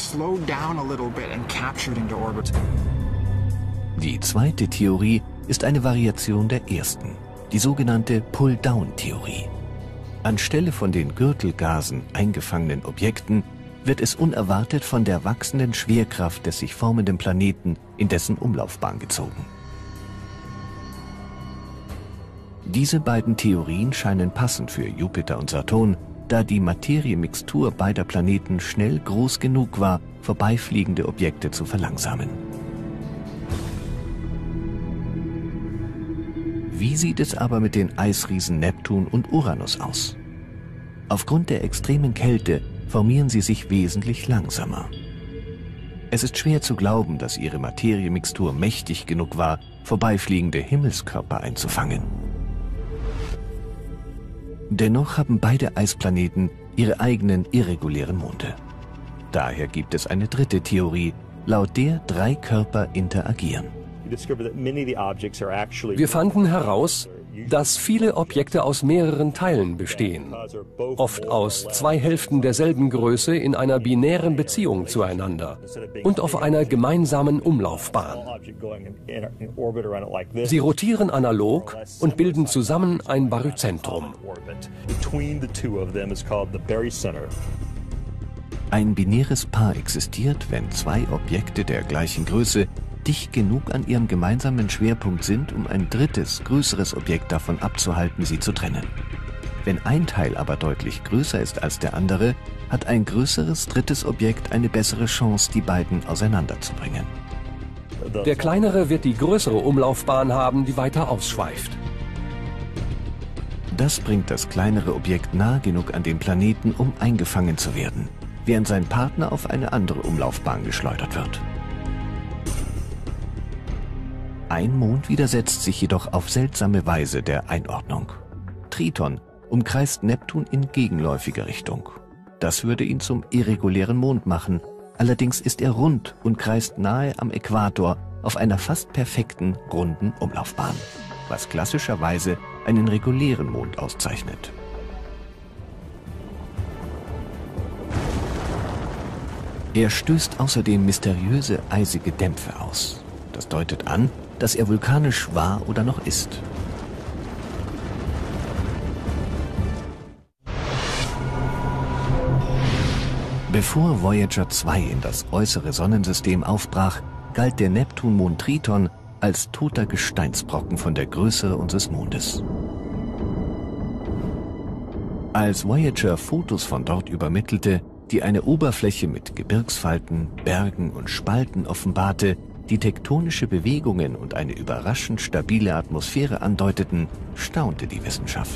Die zweite Theorie ist eine Variation der ersten, die sogenannte Pull-Down-Theorie. Anstelle von den Gürtelgasen eingefangenen Objekten wird es unerwartet von der wachsenden Schwerkraft des sich formenden Planeten in dessen Umlaufbahn gezogen. Diese beiden Theorien scheinen passend für Jupiter und Saturn, da die Materiemixtur beider Planeten schnell groß genug war, vorbeifliegende Objekte zu verlangsamen. Wie sieht es aber mit den Eisriesen Neptun und Uranus aus? Aufgrund der extremen Kälte formieren sie sich wesentlich langsamer. Es ist schwer zu glauben, dass ihre Materiemixtur mächtig genug war, vorbeifliegende Himmelskörper einzufangen. Dennoch haben beide Eisplaneten ihre eigenen irregulären Monde. Daher gibt es eine dritte Theorie, laut der drei Körper interagieren. Wir fanden heraus, dass viele Objekte aus mehreren Teilen bestehen, oft aus zwei Hälften derselben Größe in einer binären Beziehung zueinander und auf einer gemeinsamen Umlaufbahn. Sie rotieren analog und bilden zusammen ein Baryzentrum. Ein binäres Paar existiert, wenn zwei Objekte der gleichen Größe dicht genug an ihrem gemeinsamen Schwerpunkt sind, um ein drittes, größeres Objekt davon abzuhalten, sie zu trennen. Wenn ein Teil aber deutlich größer ist als der andere, hat ein größeres drittes Objekt eine bessere Chance, die beiden auseinanderzubringen. Der kleinere wird die größere Umlaufbahn haben, die weiter ausschweift. Das bringt das kleinere Objekt nah genug an den Planeten, um eingefangen zu werden, während sein Partner auf eine andere Umlaufbahn geschleudert wird. Ein Mond widersetzt sich jedoch auf seltsame Weise der Einordnung. Triton umkreist Neptun in gegenläufiger Richtung. Das würde ihn zum irregulären Mond machen, allerdings ist er rund und kreist nahe am Äquator auf einer fast perfekten, runden Umlaufbahn, was klassischerweise einen regulären Mond auszeichnet. Er stößt außerdem mysteriöse eisige Dämpfe aus. Das deutet an, dass er vulkanisch war oder noch ist. Bevor Voyager zwei in das äußere Sonnensystem aufbrach, galt der Neptunmond Triton als toter Gesteinsbrocken von der Größe unseres Mondes. Als Voyager Fotos von dort übermittelte, die eine Oberfläche mit Gebirgsfalten, Bergen und Spalten offenbarte, die tektonische Bewegungen und eine überraschend stabile Atmosphäre andeuteten, staunte die Wissenschaft.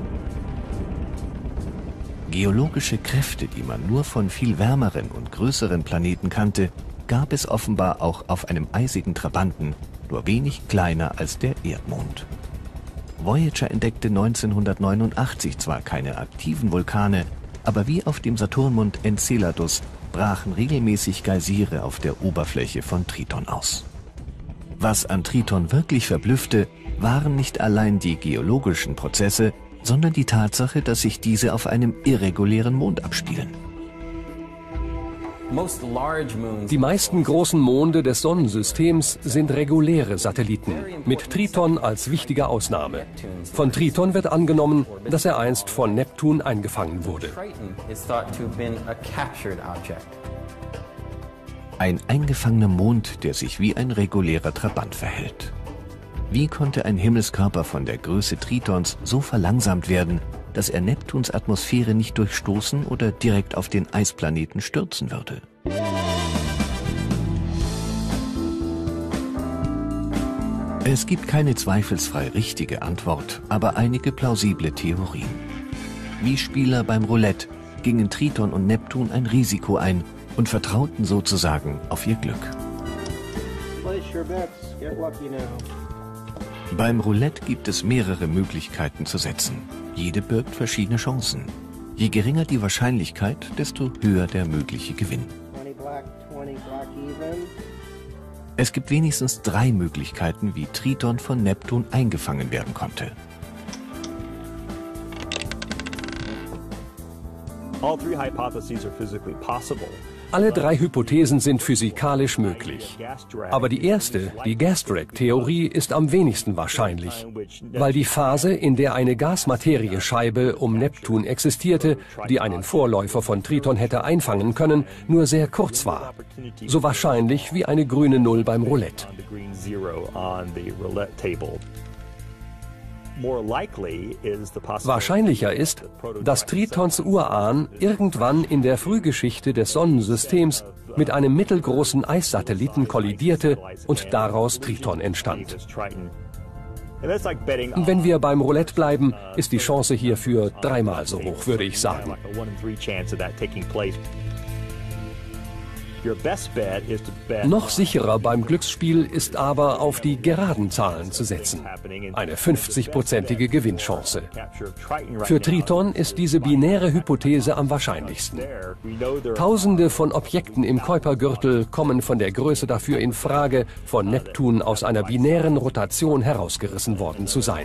Geologische Kräfte, die man nur von viel wärmeren und größeren Planeten kannte, gab es offenbar auch auf einem eisigen Trabanten, nur wenig kleiner als der Erdmond. Voyager entdeckte neunzehnhundertneunundachtzig zwar keine aktiven Vulkane, aber wie auf dem Saturnmond Enceladus brachen regelmäßig Geysire auf der Oberfläche von Triton aus. Was an Triton wirklich verblüffte, waren nicht allein die geologischen Prozesse, sondern die Tatsache, dass sich diese auf einem irregulären Mond abspielen. Die meisten großen Monde des Sonnensystems sind reguläre Satelliten, mit Triton als wichtige Ausnahme. Von Triton wird angenommen, dass er einst von Neptun eingefangen wurde. Ein eingefangener Mond, der sich wie ein regulärer Trabant verhält. Wie konnte ein Himmelskörper von der Größe Tritons so verlangsamt werden, dass er Neptuns Atmosphäre nicht durchstoßen oder direkt auf den Eisplaneten stürzen würde? Es gibt keine zweifelsfrei richtige Antwort, aber einige plausible Theorien. Wie Spieler beim Roulette gingen Triton und Neptun ein Risiko ein und vertrauten sozusagen auf ihr Glück. Beim Roulette gibt es mehrere Möglichkeiten zu setzen. Jede birgt verschiedene Chancen. Je geringer die Wahrscheinlichkeit, desto höher der mögliche Gewinn. Es gibt wenigstens drei Möglichkeiten, wie Triton von Neptun eingefangen werden konnte. Alle drei Hypothesen sind physikalisch möglich. Aber die erste, die Gas-Drag-Theorie, ist am wenigsten wahrscheinlich, weil die Phase, in der eine Gasmateriescheibe um Neptun existierte, die einen Vorläufer von Triton hätte einfangen können, nur sehr kurz war. So wahrscheinlich wie eine grüne Null beim Roulette. Wahrscheinlicher ist, dass Tritons Urahn irgendwann in der Frühgeschichte des Sonnensystems mit einem mittelgroßen Eissatelliten kollidierte und daraus Triton entstand. Wenn wir beim Roulette bleiben, ist die Chance hierfür dreimal so hoch, würde ich sagen. Noch sicherer beim Glücksspiel ist aber, auf die geraden Zahlen zu setzen. Eine fünfzig-prozentige Gewinnchance. Für Triton ist diese binäre Hypothese am wahrscheinlichsten. Tausende von Objekten im Kuipergürtel kommen von der Größe dafür in Frage, von Neptun aus einer binären Rotation herausgerissen worden zu sein.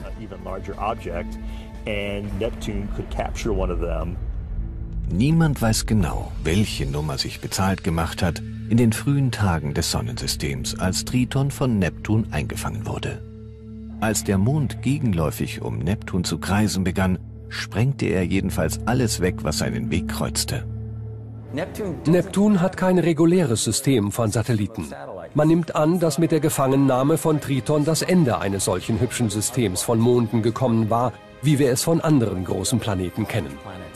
Niemand weiß genau, welche Nummer sich bezahlt gemacht hat in den frühen Tagen des Sonnensystems, als Triton von Neptun eingefangen wurde. Als der Mond gegenläufig um Neptun zu kreisen begann, sprengte er jedenfalls alles weg, was seinen Weg kreuzte. Neptun hat kein reguläres System von Satelliten. Man nimmt an, dass mit der Gefangennahme von Triton das Ende eines solchen hübschen Systems von Monden gekommen war, wie wir es von anderen großen Planeten kennen.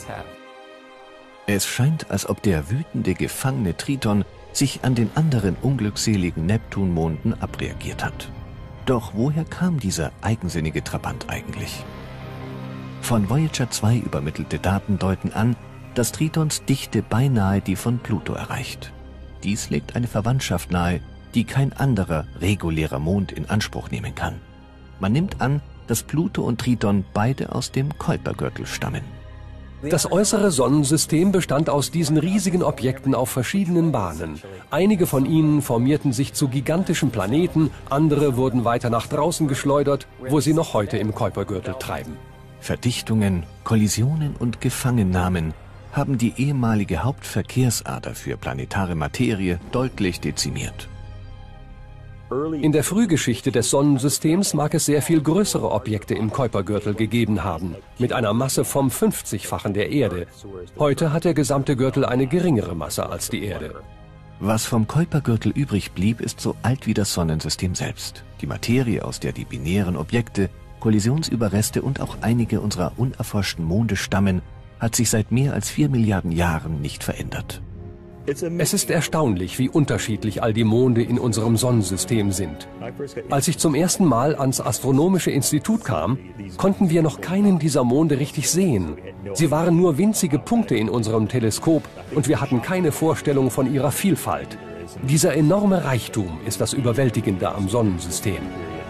Es scheint, als ob der wütende, gefangene Triton sich an den anderen unglückseligen Neptunmonden abreagiert hat. Doch woher kam dieser eigensinnige Trabant eigentlich? Von Voyager zwei übermittelte Daten deuten an, dass Tritons Dichte beinahe die von Pluto erreicht. Dies legt eine Verwandtschaft nahe, die kein anderer regulärer Mond in Anspruch nehmen kann. Man nimmt an, dass Pluto und Triton beide aus dem Kuipergürtel stammen. Das äußere Sonnensystem bestand aus diesen riesigen Objekten auf verschiedenen Bahnen. Einige von ihnen formierten sich zu gigantischen Planeten, andere wurden weiter nach draußen geschleudert, wo sie noch heute im Kuipergürtel treiben. Verdichtungen, Kollisionen und Gefangennahmen haben die ehemalige Hauptverkehrsader für planetare Materie deutlich dezimiert. In der Frühgeschichte des Sonnensystems mag es sehr viel größere Objekte im Kuipergürtel gegeben haben, mit einer Masse vom fünfzigfachen der Erde. Heute hat der gesamte Gürtel eine geringere Masse als die Erde. Was vom Kuipergürtel übrig blieb, ist so alt wie das Sonnensystem selbst. Die Materie, aus der die binären Objekte, Kollisionsüberreste und auch einige unserer unerforschten Monde stammen, hat sich seit mehr als vier Milliarden Jahren nicht verändert. Es ist erstaunlich, wie unterschiedlich all die Monde in unserem Sonnensystem sind. Als ich zum ersten Mal ans Astronomische Institut kam, konnten wir noch keinen dieser Monde richtig sehen. Sie waren nur winzige Punkte in unserem Teleskop und wir hatten keine Vorstellung von ihrer Vielfalt. Dieser enorme Reichtum ist das Überwältigende am Sonnensystem.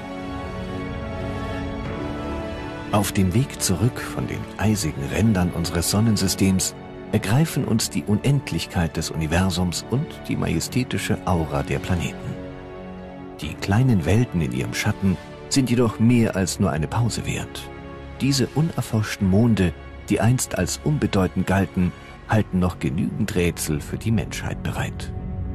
Auf dem Weg zurück von den eisigen Rändern unseres Sonnensystems ergreifen uns die Unendlichkeit des Universums und die majestätische Aura der Planeten. Die kleinen Welten in ihrem Schatten sind jedoch mehr als nur eine Pause wert. Diese unerforschten Monde, die einst als unbedeutend galten, halten noch genügend Rätsel für die Menschheit bereit.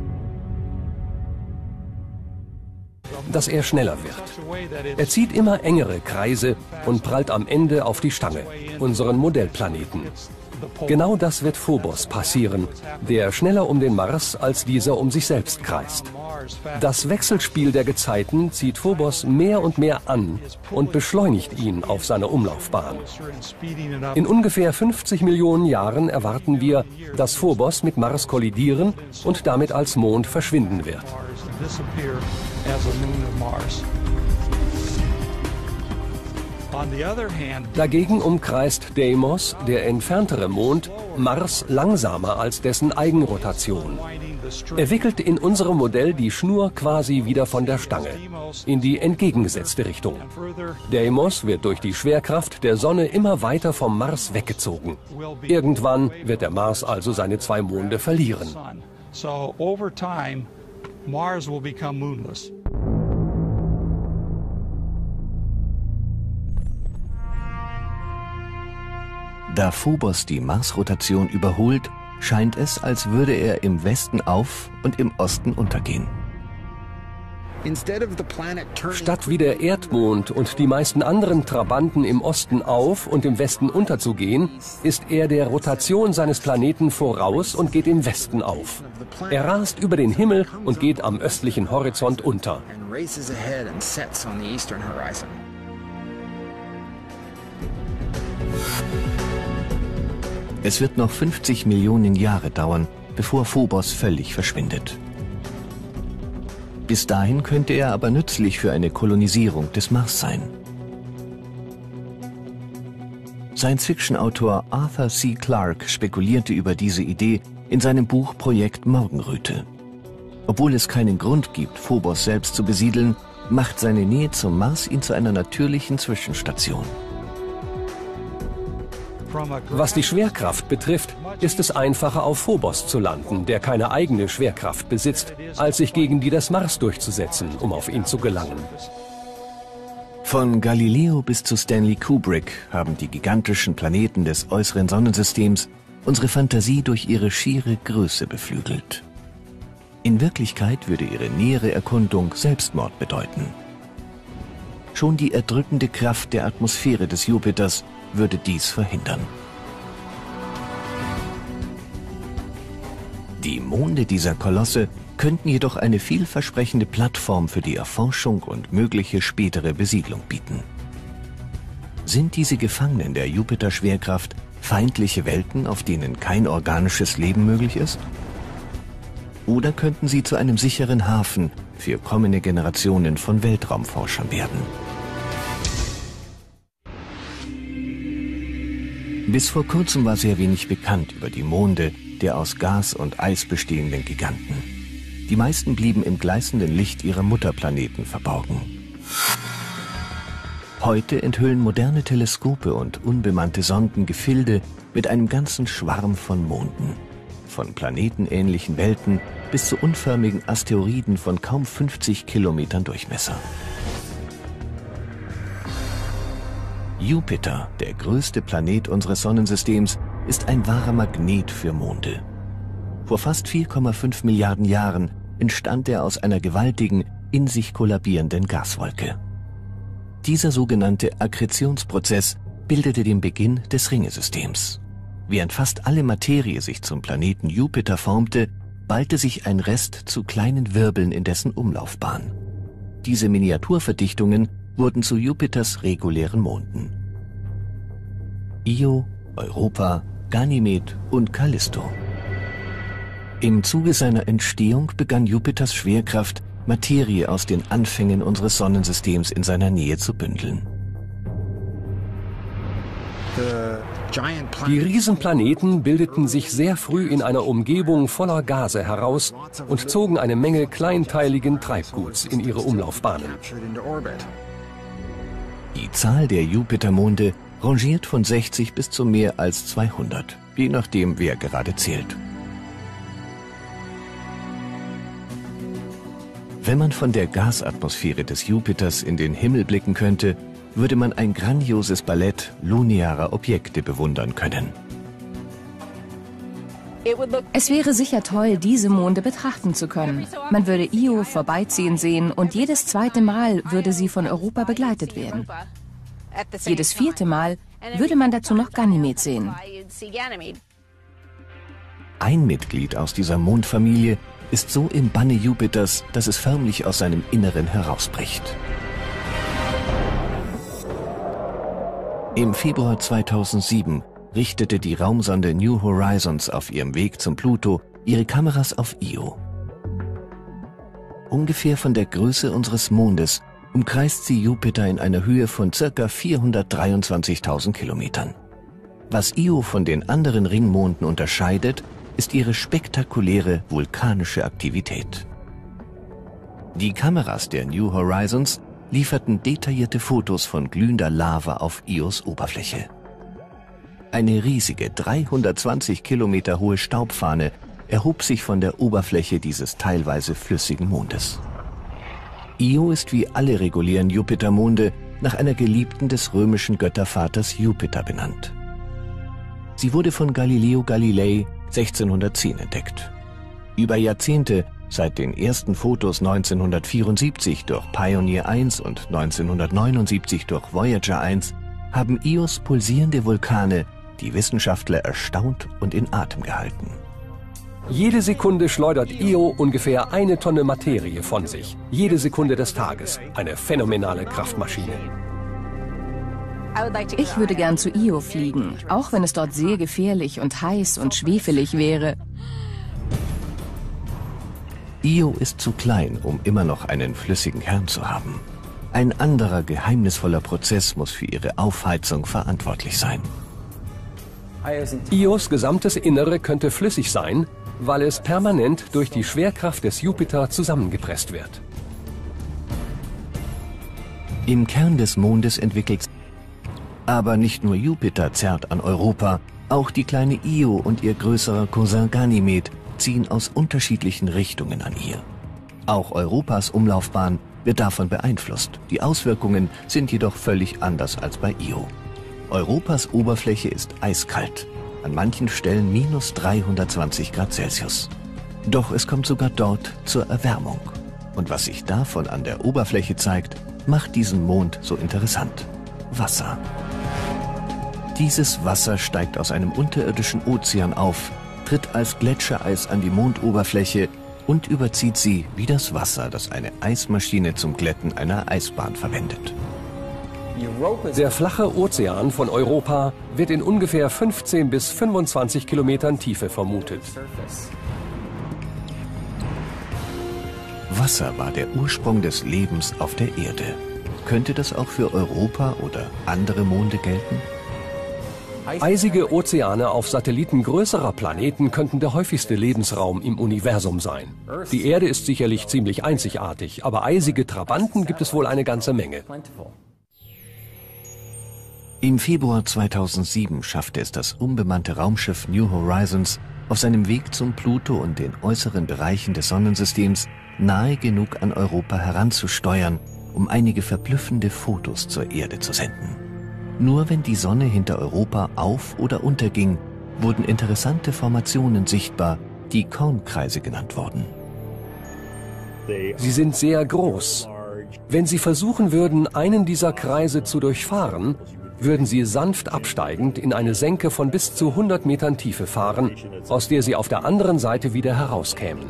Dass er schneller wird. Er zieht immer engere Kreise und prallt am Ende auf die Stange, unseren Modellplaneten. Genau das wird Phobos passieren, der schneller um den Mars als dieser um sich selbst kreist. Das Wechselspiel der Gezeiten zieht Phobos mehr und mehr an und beschleunigt ihn auf seiner Umlaufbahn. In ungefähr fünfzig Millionen Jahren erwarten wir, dass Phobos mit Mars kollidieren und damit als Mond verschwinden wird. Dagegen umkreist Deimos, der entferntere Mond, Mars langsamer als dessen Eigenrotation. Er wickelt in unserem Modell die Schnur quasi wieder von der Stange, in die entgegengesetzte Richtung. Deimos wird durch die Schwerkraft der Sonne immer weiter vom Mars weggezogen. Irgendwann wird der Mars also seine zwei Monde verlieren. Da Phobos die Marsrotation überholt, scheint es, als würde er im Westen auf und im Osten untergehen. Statt wie der Erdmond und die meisten anderen Trabanten im Osten auf und im Westen unterzugehen, ist er der Rotation seines Planeten voraus und geht im Westen auf. Er rast über den Himmel und geht am östlichen Horizont unter. Es wird noch fünfzig Millionen Jahre dauern, bevor Phobos völlig verschwindet. Bis dahin könnte er aber nützlich für eine Kolonisierung des Mars sein. Science-Fiction-Autor Arthur C. Clarke spekulierte über diese Idee in seinem Buch Projekt Morgenröte. Obwohl es keinen Grund gibt, Phobos selbst zu besiedeln, macht seine Nähe zum Mars ihn zu einer natürlichen Zwischenstation. Was die Schwerkraft betrifft, ist es einfacher, auf Phobos zu landen, der keine eigene Schwerkraft besitzt, als sich gegen die des Mars durchzusetzen, um auf ihn zu gelangen. Von Galileo bis zu Stanley Kubrick haben die gigantischen Planeten des äußeren Sonnensystems unsere Fantasie durch ihre schiere Größe beflügelt. In Wirklichkeit würde ihre nähere Erkundung Selbstmord bedeuten. Schon die erdrückende Kraft der Atmosphäre des Jupiters würde dies verhindern. Die Monde dieser Kolosse könnten jedoch eine vielversprechende Plattform für die Erforschung und mögliche spätere Besiedlung bieten. Sind diese Gefangenen der Jupiter-Schwerkraft feindliche Welten, auf denen kein organisches Leben möglich ist? Oder könnten sie zu einem sicheren Hafen für kommende Generationen von Weltraumforschern werden? Bis vor kurzem war sehr wenig bekannt über die Monde der aus Gas und Eis bestehenden Giganten. Die meisten blieben im gleißenden Licht ihrer Mutterplaneten verborgen. Heute enthüllen moderne Teleskope und unbemannte Sonden Gefilde mit einem ganzen Schwarm von Monden. Von planetenähnlichen Welten bis zu unförmigen Asteroiden von kaum fünfzig Kilometern Durchmesser. Jupiter, der größte Planet unseres Sonnensystems, ist ein wahrer Magnet für Monde. Vor fast vier Komma fünf Milliarden Jahren entstand er aus einer gewaltigen, in sich kollabierenden Gaswolke. Dieser sogenannte Akkretionsprozess bildete den Beginn des Ringesystems. Während fast alle Materie sich zum Planeten Jupiter formte, ballte sich ein Rest zu kleinen Wirbeln in dessen Umlaufbahn. Diese Miniaturverdichtungen wurden zu Jupiters regulären Monden. Io, Europa, Ganymed und Callisto. Im Zuge seiner Entstehung begann Jupiters Schwerkraft, Materie aus den Anfängen unseres Sonnensystems in seiner Nähe zu bündeln. Die Riesenplaneten bildeten sich sehr früh in einer Umgebung voller Gase heraus und zogen eine Menge kleinteiligen Treibguts in ihre Umlaufbahnen. Die Zahl der Jupitermonde rangiert von sechzig bis zu mehr als zweihundert, je nachdem, wer gerade zählt. Wenn man von der Gasatmosphäre des Jupiters in den Himmel blicken könnte, würde man ein grandioses Ballett linearer Objekte bewundern können. Es wäre sicher toll, diese Monde betrachten zu können. Man würde Io vorbeiziehen sehen und jedes zweite Mal würde sie von Europa begleitet werden. Jedes vierte Mal würde man dazu noch Ganymed sehen. Ein Mitglied aus dieser Mondfamilie ist so im Banne Jupiters, dass es förmlich aus seinem Inneren herausbricht. Im Februar zweitausendsieben richtete die Raumsonde New Horizons auf ihrem Weg zum Pluto ihre Kameras auf Io. Ungefähr von der Größe unseres Mondes umkreist sie Jupiter in einer Höhe von ca. vierhundertdreiundzwanzigtausend Kilometern. Was Io von den anderen Ringmonden unterscheidet, ist ihre spektakuläre vulkanische Aktivität. Die Kameras der New Horizons lieferten detaillierte Fotos von glühender Lava auf Ios Oberfläche. Eine riesige, dreihundertzwanzig Kilometer hohe Staubfahne erhob sich von der Oberfläche dieses teilweise flüssigen Mondes. Io ist wie alle regulären Jupitermonde nach einer Geliebten des römischen Göttervaters Jupiter benannt. Sie wurde von Galileo Galilei sechzehnhundertzehn entdeckt. Über Jahrzehnte, seit den ersten Fotos neunzehnhundertvierundsiebzig durch Pioneer eins und neunzehnhundertneunundsiebzig durch Voyager eins, haben Ios pulsierende Vulkane die Wissenschaftler erstaunt und in Atem gehalten. Jede Sekunde schleudert Io ungefähr eine Tonne Materie von sich. Jede Sekunde des Tages. Eine phänomenale Kraftmaschine. Ich würde gern zu Io fliegen, auch wenn es dort sehr gefährlich und heiß und schwefelig wäre. Io ist zu klein, um immer noch einen flüssigen Kern zu haben. Ein anderer geheimnisvoller Prozess muss für ihre Aufheizung verantwortlich sein. Ios gesamtes Innere könnte flüssig sein, weil es permanent durch die Schwerkraft des Jupiter zusammengepresst wird. Im Kern des Mondes entwickelt sich. Aber nicht nur Jupiter zerrt an Europa, auch die kleine Io und ihr größerer Cousin Ganymed ziehen aus unterschiedlichen Richtungen an ihr. Auch Europas Umlaufbahn wird davon beeinflusst. Die Auswirkungen sind jedoch völlig anders als bei Io. Europas Oberfläche ist eiskalt, an manchen Stellen minus dreihundertzwanzig Grad Celsius. Doch es kommt sogar dort zur Erwärmung. Und was sich davon an der Oberfläche zeigt, macht diesen Mond so interessant. Wasser. Dieses Wasser steigt aus einem unterirdischen Ozean auf, tritt als Gletschereis an die Mondoberfläche und überzieht sie wie das Wasser, das eine Eismaschine zum Glätten einer Eisbahn verwendet. Der flache Ozean von Europa wird in ungefähr fünfzehn bis fünfundzwanzig Kilometern Tiefe vermutet. Wasser war der Ursprung des Lebens auf der Erde. Könnte das auch für Europa oder andere Monde gelten? Eisige Ozeane auf Satelliten größerer Planeten könnten der häufigste Lebensraum im Universum sein. Die Erde ist sicherlich ziemlich einzigartig, aber eisige Trabanten gibt es wohl eine ganze Menge. Im Februar zweitausendsieben schaffte es das unbemannte Raumschiff New Horizons auf seinem Weg zum Pluto und den äußeren Bereichen des Sonnensystems nahe genug an Europa heranzusteuern, um einige verblüffende Fotos zur Erde zu senden. Nur wenn die Sonne hinter Europa auf- oder unterging, wurden interessante Formationen sichtbar, die Kornkreise genannt wurden. Sie sind sehr groß. Wenn Sie versuchen würden, einen dieser Kreise zu durchfahren, würden Sie sanft absteigend in eine Senke von bis zu hundert Metern Tiefe fahren, aus der Sie auf der anderen Seite wieder herauskämen.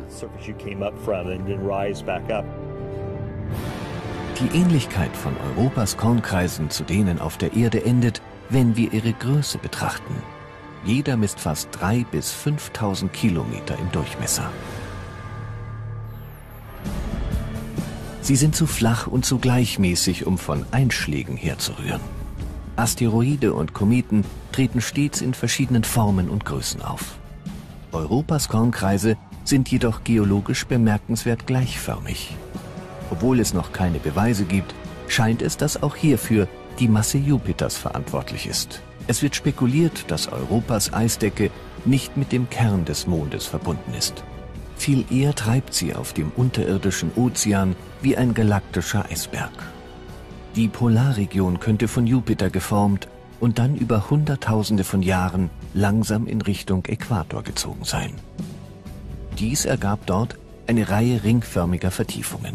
Die Ähnlichkeit von Europas Kornkreisen zu denen auf der Erde endet, wenn wir ihre Größe betrachten. Jeder misst fast dreitausend bis fünftausend Kilometer im Durchmesser. Sie sind zu flach und zu gleichmäßig, um von Einschlägen herzurühren. Asteroide und Kometen treten stets in verschiedenen Formen und Größen auf. Europas Kornkreise sind jedoch geologisch bemerkenswert gleichförmig. Obwohl es noch keine Beweise gibt, scheint es, dass auch hierfür die Masse Jupiters verantwortlich ist. Es wird spekuliert, dass Europas Eisdecke nicht mit dem Kern des Mondes verbunden ist. Viel eher treibt sie auf dem unterirdischen Ozean wie ein galaktischer Eisberg. Die Polarregion könnte von Jupiter geformt und dann über Hunderttausende von Jahren langsam in Richtung Äquator gezogen sein. Dies ergab dort eine Reihe ringförmiger Vertiefungen.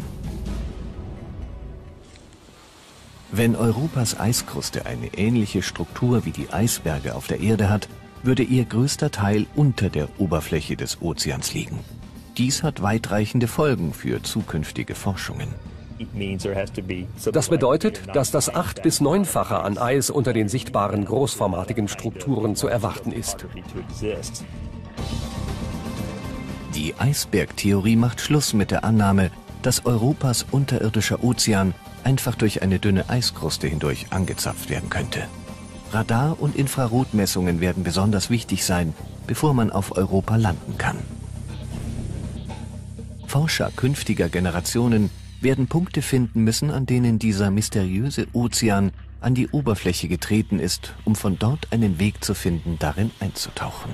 Wenn Europas Eiskruste eine ähnliche Struktur wie die Eisberge auf der Erde hat, würde ihr größter Teil unter der Oberfläche des Ozeans liegen. Dies hat weitreichende Folgen für zukünftige Forschungen. Das bedeutet, dass das acht- bis neunfache an Eis unter den sichtbaren großformatigen Strukturen zu erwarten ist. Die Eisbergtheorie macht Schluss mit der Annahme, dass Europas unterirdischer Ozean einfach durch eine dünne Eiskruste hindurch angezapft werden könnte. Radar- und Infrarotmessungen werden besonders wichtig sein, bevor man auf Europa landen kann. Forscher künftiger Generationen werden Punkte finden müssen, an denen dieser mysteriöse Ozean an die Oberfläche getreten ist, um von dort einen Weg zu finden, darin einzutauchen.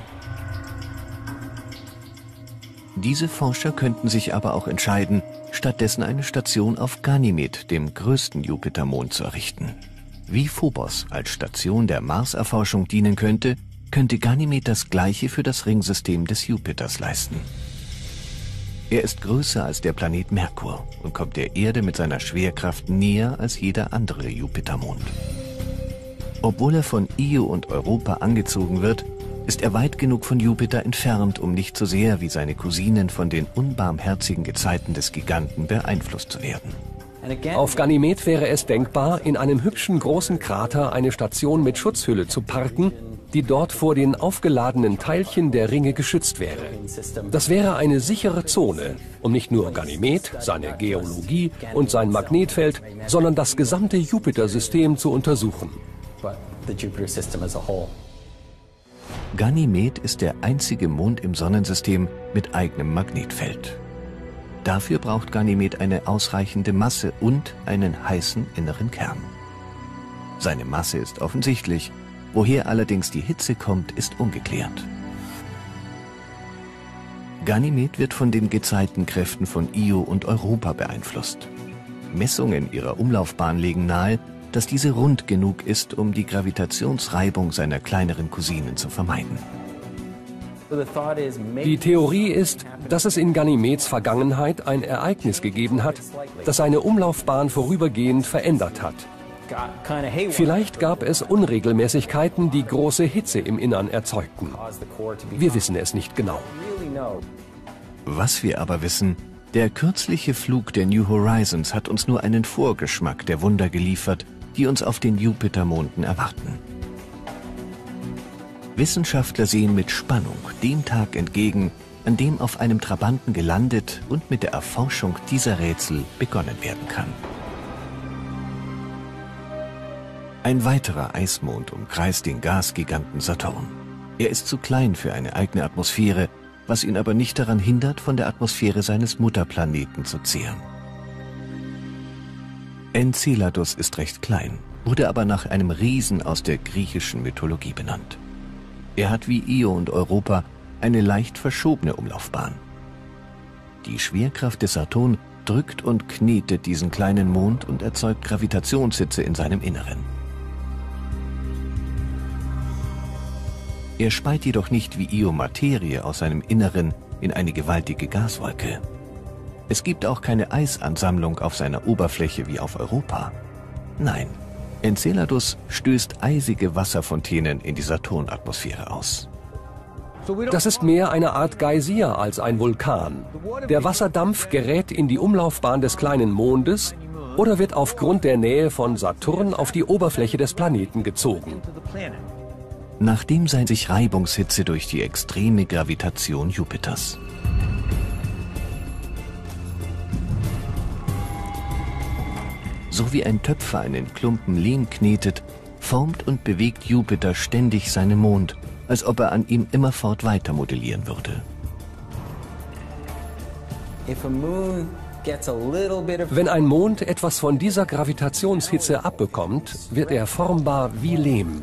Diese Forscher könnten sich aber auch entscheiden, stattdessen eine Station auf Ganymed, dem größten Jupitermond, zu errichten. Wie Phobos als Station der Marserforschung dienen könnte, könnte Ganymed das Gleiche für das Ringsystem des Jupiters leisten. Er ist größer als der Planet Merkur und kommt der Erde mit seiner Schwerkraft näher als jeder andere Jupitermond. Obwohl er von Io und Europa angezogen wird, ist er weit genug von Jupiter entfernt, um nicht so sehr wie seine Cousinen von den unbarmherzigen Gezeiten des Giganten beeinflusst zu werden. Auf Ganymed wäre es denkbar, in einem hübschen großen Krater eine Station mit Schutzhülle zu parken, die dort vor den aufgeladenen Teilchen der Ringe geschützt wäre. Das wäre eine sichere Zone, um nicht nur Ganymed, seine Geologie und sein Magnetfeld, sondern das gesamte Jupiter-System zu untersuchen. Ganymed ist der einzige Mond im Sonnensystem mit eigenem Magnetfeld. Dafür braucht Ganymed eine ausreichende Masse und einen heißen inneren Kern. Seine Masse ist offensichtlich, woher allerdings die Hitze kommt, ist ungeklärt. Ganymed wird von den Gezeitenkräften von Io und Europa beeinflusst. Messungen ihrer Umlaufbahn legen nahe, dass diese rund genug ist, um die Gravitationsreibung seiner kleineren Cousinen zu vermeiden. Die Theorie ist, dass es in Ganymeds Vergangenheit ein Ereignis gegeben hat, das seine Umlaufbahn vorübergehend verändert hat. Vielleicht gab es Unregelmäßigkeiten, die große Hitze im Innern erzeugten. Wir wissen es nicht genau. Was wir aber wissen, der kürzliche Flug der New Horizons hat uns nur einen Vorgeschmack der Wunder geliefert, die uns auf den Jupitermonden erwarten. Wissenschaftler sehen mit Spannung dem Tag entgegen, an dem auf einem Trabanten gelandet und mit der Erforschung dieser Rätsel begonnen werden kann. Ein weiterer Eismond umkreist den Gasgiganten Saturn. Er ist zu klein für eine eigene Atmosphäre, was ihn aber nicht daran hindert, von der Atmosphäre seines Mutterplaneten zu zehren. Enceladus ist recht klein, wurde aber nach einem Riesen aus der griechischen Mythologie benannt. Er hat wie Io und Europa eine leicht verschobene Umlaufbahn. Die Schwerkraft des Saturn drückt und knetet diesen kleinen Mond und erzeugt Gravitationshitze in seinem Inneren. Er speit jedoch nicht wie Io Materie aus seinem Inneren in eine gewaltige Gaswolke. Es gibt auch keine Eisansammlung auf seiner Oberfläche wie auf Europa. Nein, Enceladus stößt eisige Wasserfontänen in die Saturnatmosphäre aus. Das ist mehr eine Art Geysir als ein Vulkan. Der Wasserdampf gerät in die Umlaufbahn des kleinen Mondes oder wird aufgrund der Nähe von Saturn auf die Oberfläche des Planeten gezogen. Nachdem sei sich Reibungshitze durch die extreme Gravitation Jupiters. So wie ein Töpfer einen Klumpen Lehm knetet, formt und bewegt Jupiter ständig seinen Mond, als ob er an ihm immerfort weiter modellieren würde. Wenn ein Mond etwas von dieser Gravitationshitze abbekommt, wird er formbar wie Lehm.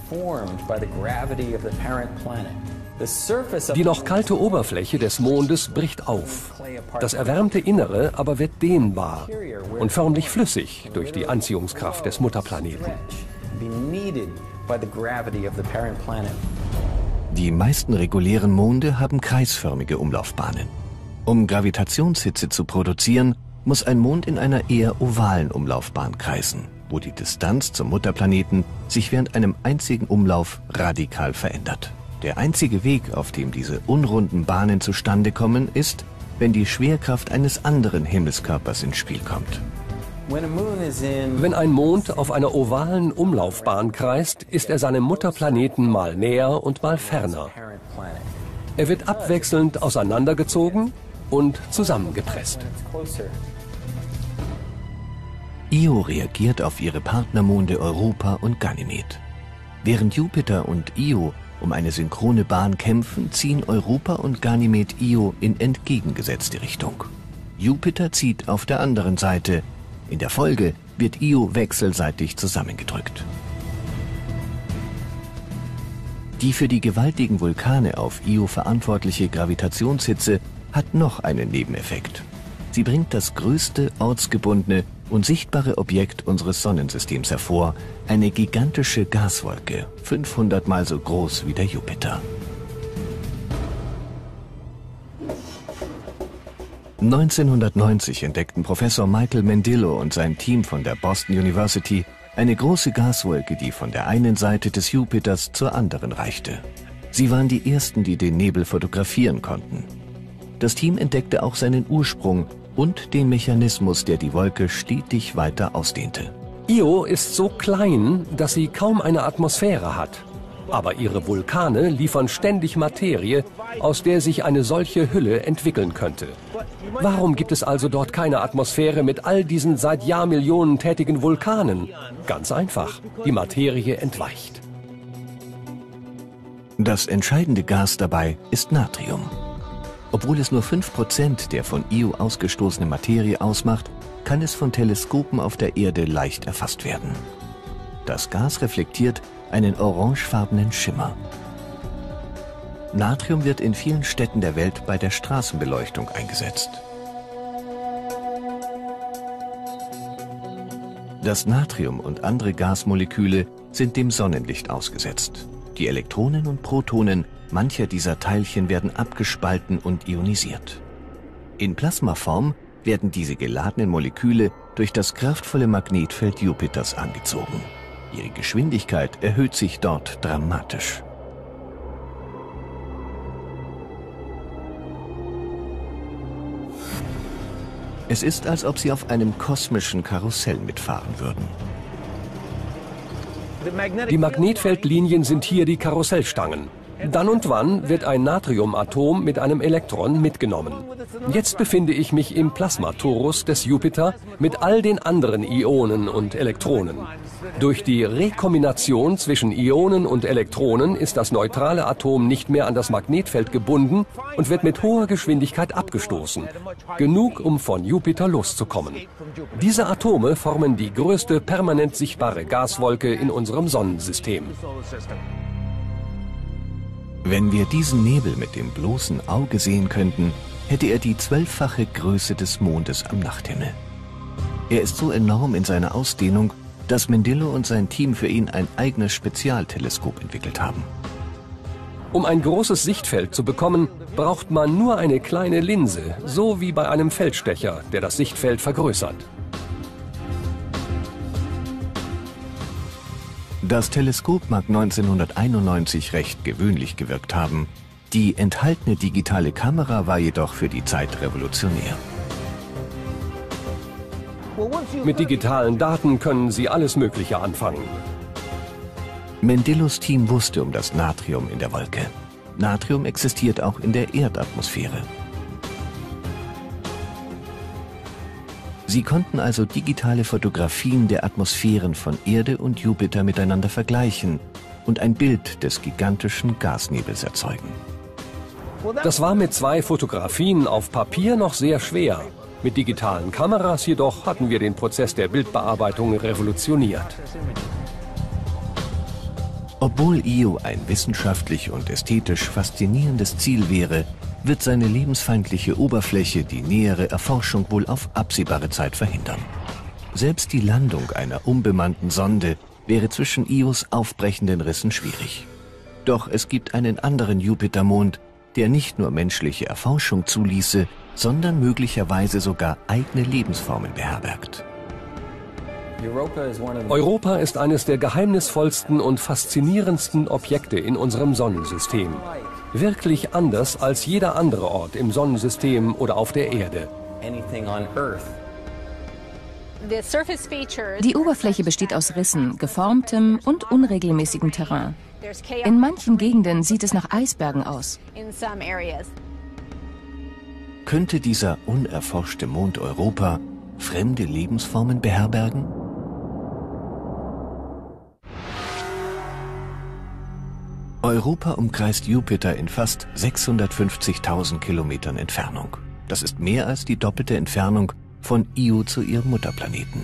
Die noch kalte Oberfläche des Mondes bricht auf. Das erwärmte Innere aber wird dehnbar und förmlich flüssig durch die Anziehungskraft des Mutterplaneten. Die meisten regulären Monde haben kreisförmige Umlaufbahnen. Um Gravitationshitze zu produzieren, muss ein Mond in einer eher ovalen Umlaufbahn kreisen, wo die Distanz zum Mutterplaneten sich während einem einzigen Umlauf radikal verändert. Der einzige Weg, auf dem diese unrunden Bahnen zustande kommen, ist, wenn die Schwerkraft eines anderen Himmelskörpers ins Spiel kommt. Wenn ein Mond auf einer ovalen Umlaufbahn kreist, ist er seinem Mutterplaneten mal näher und mal ferner. Er wird abwechselnd auseinandergezogen und zusammengepresst. Io reagiert auf ihre Partnermonde Europa und Ganymed. Während Jupiter und Io um eine synchrone Bahn kämpfen, ziehen Europa und Ganymed Io in entgegengesetzte Richtung. Jupiter zieht auf der anderen Seite. In der Folge wird Io wechselseitig zusammengedrückt. Die für die gewaltigen Vulkane auf Io verantwortliche Gravitationshitze hat noch einen Nebeneffekt. Sie bringt das größte ortsgebundene und sichtbare Objekt unseres Sonnensystems hervor, eine gigantische Gaswolke, fünfhundert Mal so groß wie der Jupiter. neunzehnhundertneunzig entdeckten Professor Michael Mendillo und sein Team von der Boston University eine große Gaswolke, die von der einen Seite des Jupiters zur anderen reichte. Sie waren die ersten, die den Nebel fotografieren konnten. Das Team entdeckte auch seinen Ursprung und den Mechanismus, der die Wolke stetig weiter ausdehnte. Io ist so klein, dass sie kaum eine Atmosphäre hat. Aber ihre Vulkane liefern ständig Materie, aus der sich eine solche Hülle entwickeln könnte. Warum gibt es also dort keine Atmosphäre mit all diesen seit Jahrmillionen tätigen Vulkanen? Ganz einfach, die Materie entweicht. Das entscheidende Gas dabei ist Natrium. Obwohl es nur fünf Prozent der von Io ausgestoßene Materie ausmacht, kann es von Teleskopen auf der Erde leicht erfasst werden. Das Gas reflektiert einen orangefarbenen Schimmer. Natrium wird in vielen Städten der Welt bei der Straßenbeleuchtung eingesetzt. Das Natrium und andere Gasmoleküle sind dem Sonnenlicht ausgesetzt. Die Elektronen und Protonen mancher dieser Teilchen werden abgespalten und ionisiert. In Plasmaform werden diese geladenen Moleküle durch das kraftvolle Magnetfeld Jupiters angezogen. Ihre Geschwindigkeit erhöht sich dort dramatisch. Es ist, als ob sie auf einem kosmischen Karussell mitfahren würden. Die Magnetfeldlinien sind hier die Karussellstangen. Dann und wann wird ein Natriumatom mit einem Elektron mitgenommen. Jetzt befinde ich mich im Plasmatorus des Jupiter mit all den anderen Ionen und Elektronen. Durch die Rekombination zwischen Ionen und Elektronen ist das neutrale Atom nicht mehr an das Magnetfeld gebunden und wird mit hoher Geschwindigkeit abgestoßen. Genug, um von Jupiter loszukommen. Diese Atome formen die größte permanent sichtbare Gaswolke in unserem Sonnensystem. Wenn wir diesen Nebel mit dem bloßen Auge sehen könnten, hätte er die zwölffache Größe des Mondes am Nachthimmel. Er ist so enorm in seiner Ausdehnung, dass Mendillo und sein Team für ihn ein eigenes Spezialteleskop entwickelt haben. Um ein großes Sichtfeld zu bekommen, braucht man nur eine kleine Linse, so wie bei einem Feldstecher, der das Sichtfeld vergrößert. Das Teleskop mag neunzehnhunderteinundneunzig recht gewöhnlich gewirkt haben. Die enthaltene digitale Kamera war jedoch für die Zeit revolutionär. Mit digitalen Daten können Sie alles Mögliche anfangen. Mendillos Team wusste um das Natrium in der Wolke. Natrium existiert auch in der Erdatmosphäre. Sie konnten also digitale Fotografien der Atmosphären von Erde und Jupiter miteinander vergleichen und ein Bild des gigantischen Gasnebels erzeugen. Das war mit zwei Fotografien auf Papier noch sehr schwer. Mit digitalen Kameras jedoch hatten wir den Prozess der Bildbearbeitung revolutioniert. Obwohl Io ein wissenschaftlich und ästhetisch faszinierendes Ziel wäre, wird seine lebensfeindliche Oberfläche die nähere Erforschung wohl auf absehbare Zeit verhindern. Selbst die Landung einer unbemannten Sonde wäre zwischen Ios aufbrechenden Rissen schwierig. Doch es gibt einen anderen Jupitermond, der nicht nur menschliche Erforschung zuließe, sondern möglicherweise sogar eigene Lebensformen beherbergt. Europa ist eines der geheimnisvollsten und faszinierendsten Objekte in unserem Sonnensystem. Wirklich anders als jeder andere Ort im Sonnensystem oder auf der Erde. Die Oberfläche besteht aus Rissen, geformtem und unregelmäßigem Terrain. In manchen Gegenden sieht es nach Eisbergen aus. Könnte dieser unerforschte Mond Europa fremde Lebensformen beherbergen? Europa umkreist Jupiter in fast sechshundertfünfzigtausend Kilometern Entfernung. Das ist mehr als die doppelte Entfernung von Io zu ihrem Mutterplaneten.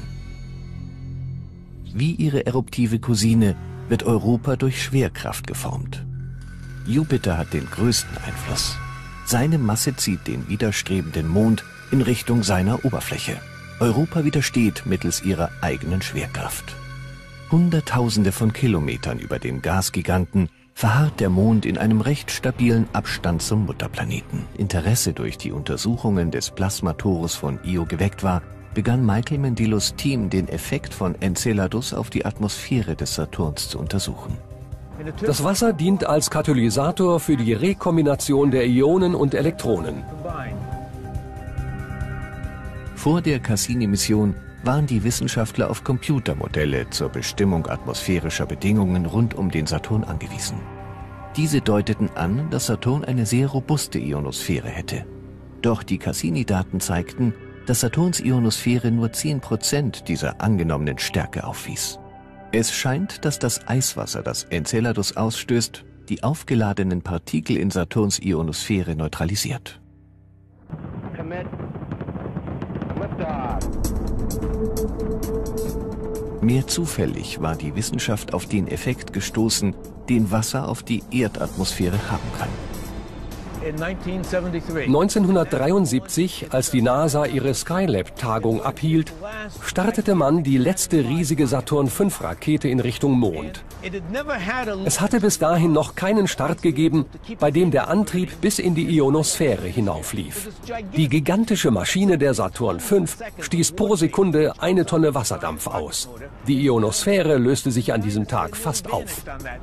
Wie ihre eruptive Cousine wird Europa durch Schwerkraft geformt. Jupiter hat den größten Einfluss. Seine Masse zieht den widerstrebenden Mond in Richtung seiner Oberfläche. Europa widersteht mittels ihrer eigenen Schwerkraft. Hunderttausende von Kilometern über dem Gasgiganten verharrt der Mond in einem recht stabilen Abstand zum Mutterplaneten. Interesse durch die Untersuchungen des Plasmatorus von Io geweckt war, begann Michael Mendelos Team, den Effekt von Enceladus auf die Atmosphäre des Saturns zu untersuchen. Das Wasser dient als Katalysator für die Rekombination der Ionen und Elektronen. Vor der Cassini-Mission waren die Wissenschaftler auf Computermodelle zur Bestimmung atmosphärischer Bedingungen rund um den Saturn angewiesen. Diese deuteten an, dass Saturn eine sehr robuste Ionosphäre hätte. Doch die Cassini-Daten zeigten, dass Saturns Ionosphäre nur zehn Prozent dieser angenommenen Stärke aufwies. Es scheint, dass das Eiswasser, das Enceladus ausstößt, die aufgeladenen Partikel in Saturns Ionosphäre neutralisiert. Mehr zufällig war die Wissenschaft auf den Effekt gestoßen, den Wasser auf die Erdatmosphäre haben kann. neunzehnhundertdreiundsiebzig, als die NASA ihre Skylab-Tagung abhielt, startete man die letzte riesige Saturn fünf Rakete in Richtung Mond. Es hatte bis dahin noch keinen Start gegeben, bei dem der Antrieb bis in die Ionosphäre hinauflief. Die gigantische Maschine der Saturn fünf stieß pro Sekunde eine Tonne Wasserdampf aus. Die Ionosphäre löste sich an diesem Tag fast auf.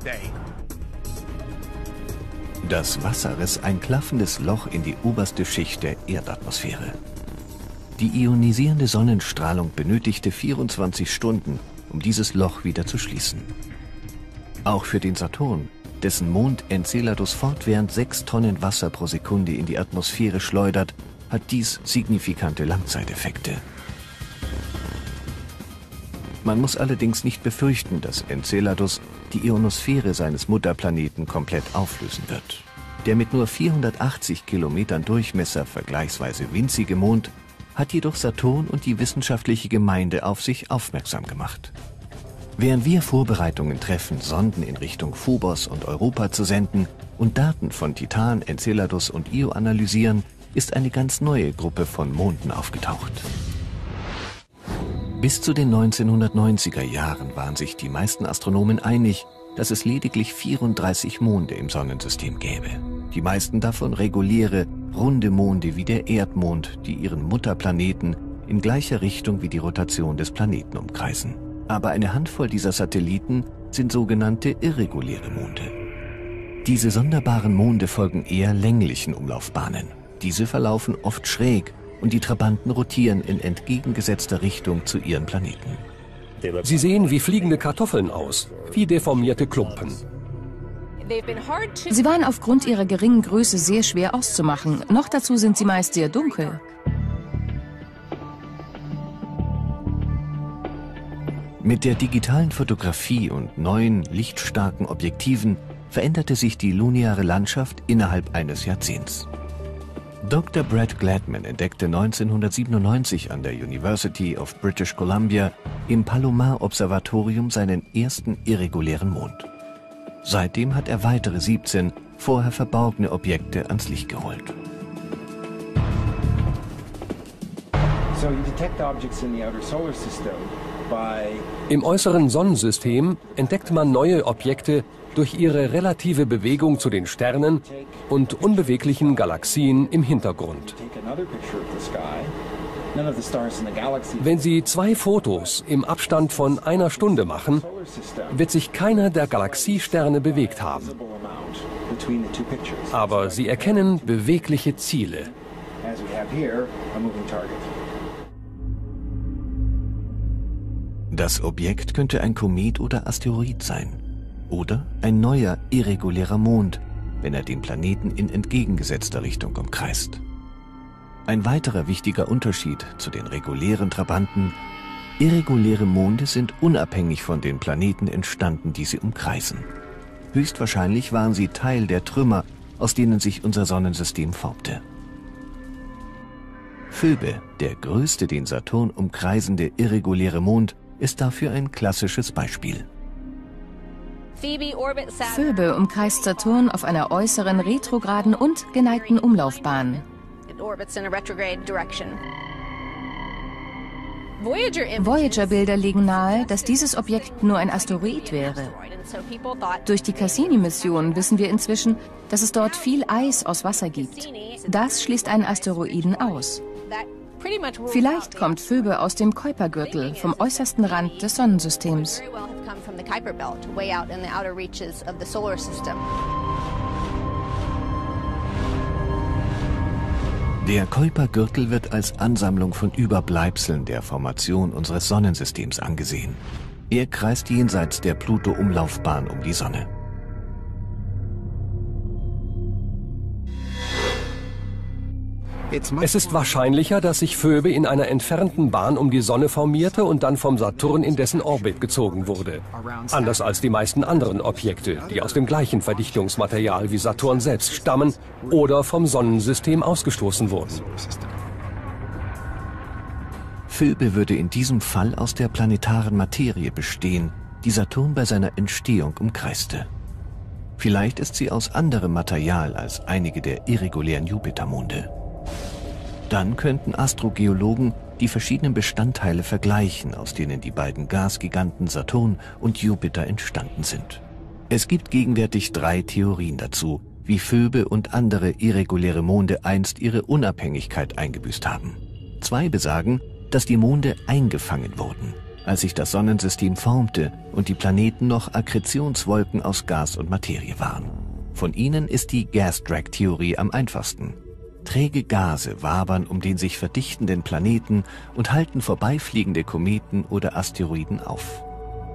Das Wasser riss ein klaffendes Loch in die oberste Schicht der Erdatmosphäre. Die ionisierende Sonnenstrahlung benötigte vierundzwanzig Stunden, um dieses Loch wieder zu schließen. Auch für den Saturn, dessen Mond Enceladus fortwährend sechs Tonnen Wasser pro Sekunde in die Atmosphäre schleudert, hat dies signifikante Langzeiteffekte. Man muss allerdings nicht befürchten, dass Enceladus die Ionosphäre seines Mutterplaneten komplett auflösen wird. Der mit nur vierhundertachtzig Kilometern Durchmesser vergleichsweise winzige Mond hat jedoch Saturn und die wissenschaftliche Gemeinde auf sich aufmerksam gemacht. Während wir Vorbereitungen treffen, Sonden in Richtung Phobos und Europa zu senden und Daten von Titan, Enceladus und Io analysieren, ist eine ganz neue Gruppe von Monden aufgetaucht. Bis zu den neunzehnhundertneunziger Jahren waren sich die meisten Astronomen einig, dass es lediglich vierunddreißig Monde im Sonnensystem gäbe. Die meisten davon reguläre, runde Monde wie der Erdmond, die ihren Mutterplaneten in gleicher Richtung wie die Rotation des Planeten umkreisen. Aber eine Handvoll dieser Satelliten sind sogenannte irreguläre Monde. Diese sonderbaren Monde folgen eher länglichen Umlaufbahnen. Diese verlaufen oft schräg und die Trabanten rotieren in entgegengesetzter Richtung zu ihren Planeten. Sie sehen wie fliegende Kartoffeln aus, wie deformierte Klumpen. Sie waren aufgrund ihrer geringen Größe sehr schwer auszumachen. Noch dazu sind sie meist sehr dunkel. Mit der digitalen Fotografie und neuen, lichtstarken Objektiven veränderte sich die lineare Landschaft innerhalb eines Jahrzehnts. Doktor Brad Gladman entdeckte neunzehnhundertsiebenundneunzig an der University of British Columbia im Palomar-Observatorium seinen ersten irregulären Mond. Seitdem hat er weitere siebzehn vorher verborgene Objekte ans Licht geholt. So you detect objects in the outer solar system by Im äußeren Sonnensystem entdeckt man neue Objekte durch ihre relative Bewegung zu den Sternen und unbeweglichen Galaxien im Hintergrund. Wenn Sie zwei Fotos im Abstand von einer Stunde machen, wird sich keiner der Galaxiesterne bewegt haben. Aber Sie erkennen bewegliche Ziele. Das Objekt könnte ein Komet oder Asteroid sein. Oder ein neuer, irregulärer Mond, wenn er den Planeten in entgegengesetzter Richtung umkreist. Ein weiterer wichtiger Unterschied zu den regulären Trabanten: irreguläre Monde sind unabhängig von den Planeten entstanden, die sie umkreisen. Höchstwahrscheinlich waren sie Teil der Trümmer, aus denen sich unser Sonnensystem formte. Phoebe, der größte den Saturn umkreisende irreguläre Mond, ist dafür ein klassisches Beispiel. Phoebe umkreist Saturn auf einer äußeren retrograden und geneigten Umlaufbahn. Voyager-Bilder legen nahe, dass dieses Objekt nur ein Asteroid wäre. Durch die Cassini-Mission wissen wir inzwischen, dass es dort viel Eis aus Wasser gibt. Das schließt einen Asteroiden aus. Vielleicht kommt Phoebe aus dem Kuipergürtel, vom äußersten Rand des Sonnensystems. Der Kuipergürtel wird als Ansammlung von Überbleibseln der Formation unseres Sonnensystems angesehen. Er kreist jenseits der Pluto-Umlaufbahn um die Sonne. Es ist wahrscheinlicher, dass sich Phoebe in einer entfernten Bahn um die Sonne formierte und dann vom Saturn in dessen Orbit gezogen wurde. Anders als die meisten anderen Objekte, die aus dem gleichen Verdichtungsmaterial wie Saturn selbst stammen oder vom Sonnensystem ausgestoßen wurden. Phoebe würde in diesem Fall aus der planetaren Materie bestehen, die Saturn bei seiner Entstehung umkreiste. Vielleicht ist sie aus anderem Material als einige der irregulären Jupitermonde. Dann könnten Astrogeologen die verschiedenen Bestandteile vergleichen, aus denen die beiden Gasgiganten Saturn und Jupiter entstanden sind. Es gibt gegenwärtig drei Theorien dazu, wie Phoebe und andere irreguläre Monde einst ihre Unabhängigkeit eingebüßt haben. Zwei besagen, dass die Monde eingefangen wurden, als sich das Sonnensystem formte und die Planeten noch Akkretionswolken aus Gas und Materie waren. Von ihnen ist die Gas-Drag-Theorie am einfachsten. Träge Gase wabern um den sich verdichtenden Planeten und halten vorbeifliegende Kometen oder Asteroiden auf.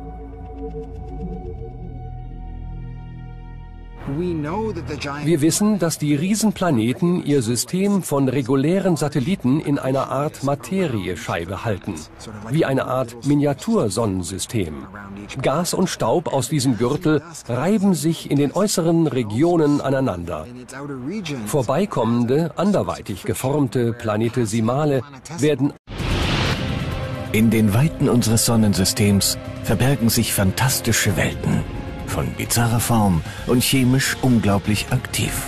Wir wissen, dass die Riesenplaneten ihr System von regulären Satelliten in einer Art Materiescheibe halten, wie eine Art Miniatursonnensystem. Gas und Staub aus diesem Gürtel reiben sich in den äußeren Regionen aneinander. Vorbeikommende, anderweitig geformte Planetesimale werden. In den Weiten unseres Sonnensystems verbergen sich fantastische Welten, von bizarrer Form und chemisch unglaublich aktiv.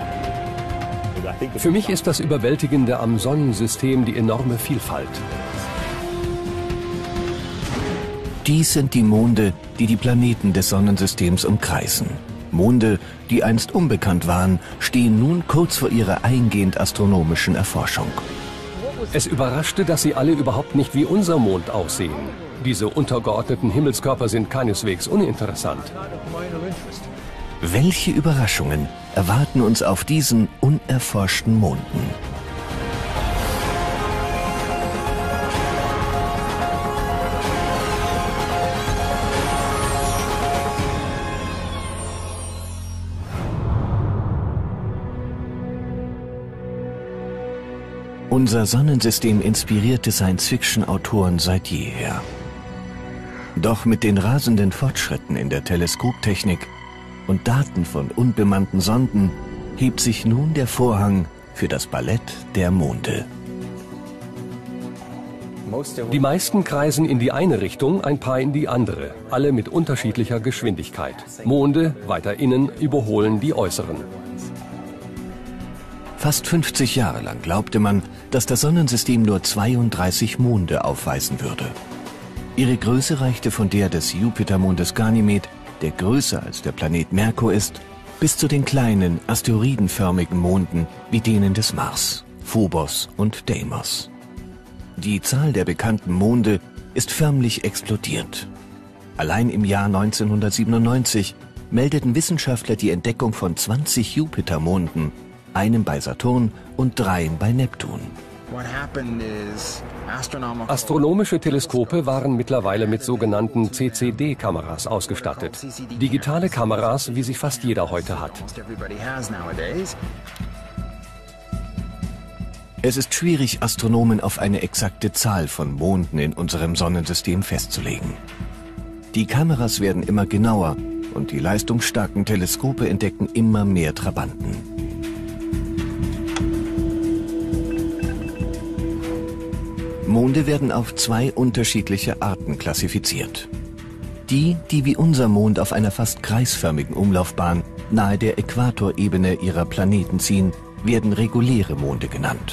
Für mich ist das Überwältigende am Sonnensystem die enorme Vielfalt. Dies sind die Monde, die die Planeten des Sonnensystems umkreisen. Monde, die einst unbekannt waren, stehen nun kurz vor ihrer eingehend astronomischen Erforschung. Es überraschte, dass sie alle überhaupt nicht wie unser Mond aussehen. Diese untergeordneten Himmelskörper sind keineswegs uninteressant. Welche Überraschungen erwarten uns auf diesen unerforschten Monden? Unser Sonnensystem inspirierte Science-Fiction-Autoren seit jeher. Doch mit den rasenden Fortschritten in der Teleskoptechnik und Daten von unbemannten Sonden hebt sich nun der Vorhang für das Ballett der Monde. Die meisten kreisen in die eine Richtung, ein paar in die andere, alle mit unterschiedlicher Geschwindigkeit. Monde weiter innen überholen die äußeren. Fast fünfzig Jahre lang glaubte man, dass das Sonnensystem nur zweiunddreißig Monde aufweisen würde. Ihre Größe reichte von der des Jupitermondes Ganymed, der größer als der Planet Merkur ist, bis zu den kleinen, asteroidenförmigen Monden wie denen des Mars, Phobos und Deimos. Die Zahl der bekannten Monde ist förmlich explodiert. Allein im Jahr neunzehnhundertsiebenundneunzig meldeten Wissenschaftler die Entdeckung von zwanzig Jupitermonden, einem bei Saturn und dreien bei Neptun. Astronomische Teleskope waren mittlerweile mit sogenannten C C D-Kameras ausgestattet. Digitale Kameras, wie sie fast jeder heute hat. Es ist schwierig, Astronomen auf eine exakte Zahl von Monden in unserem Sonnensystem festzulegen. Die Kameras werden immer genauer und die leistungsstarken Teleskope entdecken immer mehr Trabanten. Monde werden auf zwei unterschiedliche Arten klassifiziert. Die, die wie unser Mond auf einer fast kreisförmigen Umlaufbahn nahe der Äquatorebene ihrer Planeten ziehen, werden reguläre Monde genannt.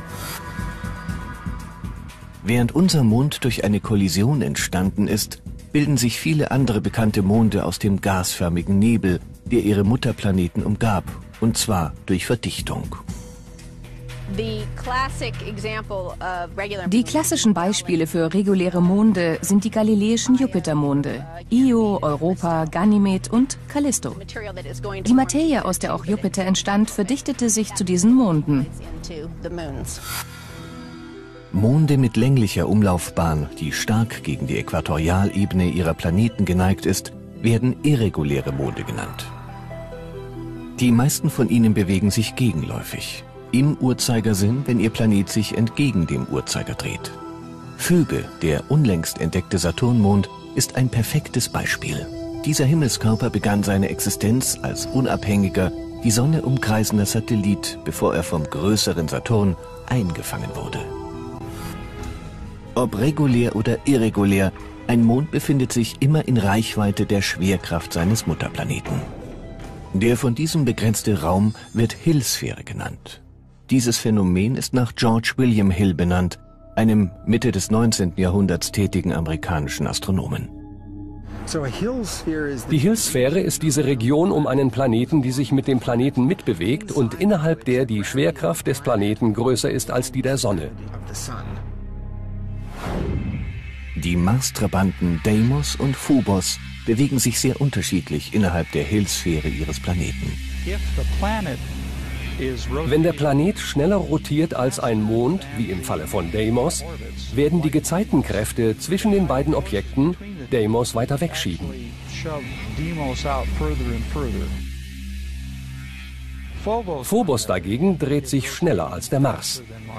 Während unser Mond durch eine Kollision entstanden ist, bilden sich viele andere bekannte Monde aus dem gasförmigen Nebel, der ihre Mutterplaneten umgab, und zwar durch Verdichtung. Die klassischen Beispiele für reguläre Monde sind die galileischen Jupitermonde, Io, Europa, Ganymed und Callisto. Die Materie, aus der auch Jupiter entstand, verdichtete sich zu diesen Monden. Monde mit länglicher Umlaufbahn, die stark gegen die Äquatorialebene ihrer Planeten geneigt ist, werden irreguläre Monde genannt. Die meisten von ihnen bewegen sich gegenläufig, im Uhrzeigersinn, wenn ihr Planet sich entgegen dem Uhrzeiger dreht. Phoebe, der unlängst entdeckte Saturnmond, ist ein perfektes Beispiel. Dieser Himmelskörper begann seine Existenz als unabhängiger, die Sonne umkreisender Satellit, bevor er vom größeren Saturn eingefangen wurde. Ob regulär oder irregulär, ein Mond befindet sich immer in Reichweite der Schwerkraft seines Mutterplaneten. Der von diesem begrenzte Raum wird Hill-Sphäre genannt. Dieses Phänomen ist nach George William Hill benannt, einem Mitte des neunzehnten Jahrhunderts tätigen amerikanischen Astronomen. Die Hill-Sphäre ist diese Region um einen Planeten, die sich mit dem Planeten mitbewegt und innerhalb der die Schwerkraft des Planeten größer ist als die der Sonne. Die Mars-Trabanten Deimos und Phobos bewegen sich sehr unterschiedlich innerhalb der Hill-Sphäre ihres Planeten. Wenn der Planet schneller rotiert als ein Mond, wie im Falle von Deimos, werden die Gezeitenkräfte zwischen den beiden Objekten Deimos weiter wegschieben. Phobos dagegen dreht sich schneller als der Mars.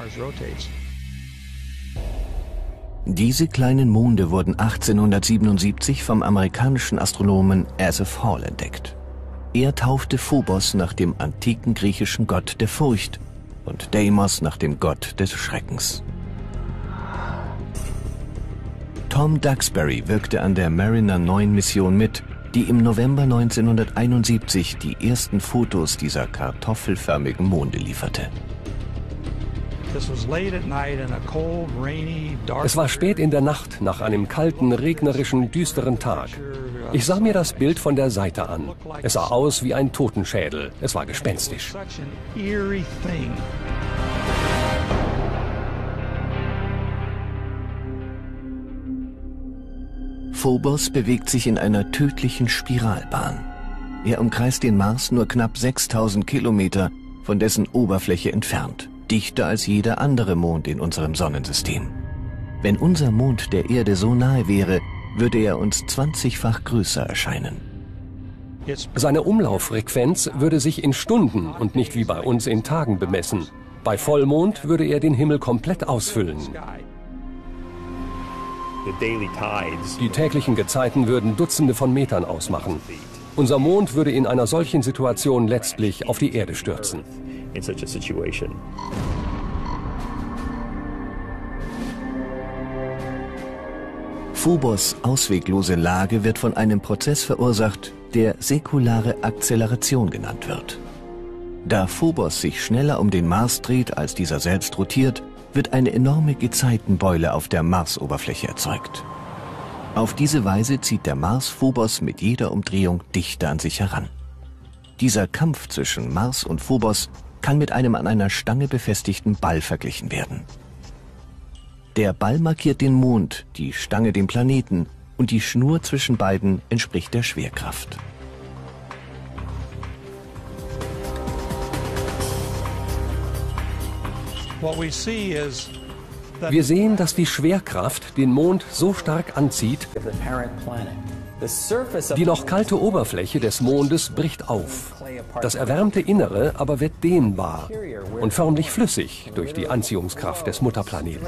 Diese kleinen Monde wurden achtzehnhundertsiebenundsiebzig vom amerikanischen Astronomen Asaph Hall entdeckt. Er taufte Phobos nach dem antiken griechischen Gott der Furcht und Deimos nach dem Gott des Schreckens. Tom Duxbury wirkte an der Mariner neun Mission mit, die im November neunzehnhunderteinundsiebzig die ersten Fotos dieser kartoffelförmigen Monde lieferte. Es war spät in der Nacht, nach einem kalten, regnerischen, düsteren Tag. Ich sah mir das Bild von der Seite an. Es sah aus wie ein Totenschädel. Es war gespenstisch. Phobos bewegt sich in einer tödlichen Spiralbahn. Er umkreist den Mars nur knapp sechstausend Kilometer von dessen Oberfläche entfernt. Dichter als jeder andere Mond in unserem Sonnensystem. Wenn unser Mond der Erde so nahe wäre, würde er uns zwanzigfach größer erscheinen. Seine Umlauffrequenz würde sich in Stunden und nicht wie bei uns in Tagen bemessen. Bei Vollmond würde er den Himmel komplett ausfüllen. Die täglichen Gezeiten würden Dutzende von Metern ausmachen. Unser Mond würde in einer solchen Situation letztlich auf die Erde stürzen. In such a situation. Phobos' ausweglose Lage wird von einem Prozess verursacht, der säkulare Akzeleration genannt wird. Da Phobos sich schneller um den Mars dreht, als dieser selbst rotiert, wird eine enorme Gezeitenbeule auf der Marsoberfläche erzeugt. Auf diese Weise zieht der Mars Phobos mit jeder Umdrehung dichter an sich heran. Dieser Kampf zwischen Mars und Phobos kann mit einem an einer Stange befestigten Ball verglichen werden. Der Ball markiert den Mond, die Stange den Planeten und die Schnur zwischen beiden entspricht der Schwerkraft. Wir sehen, dass die Schwerkraft den Mond so stark anzieht, die noch kalte Oberfläche des Mondes bricht auf. Das erwärmte Innere aber wird dehnbar und förmlich flüssig durch die Anziehungskraft des Mutterplaneten.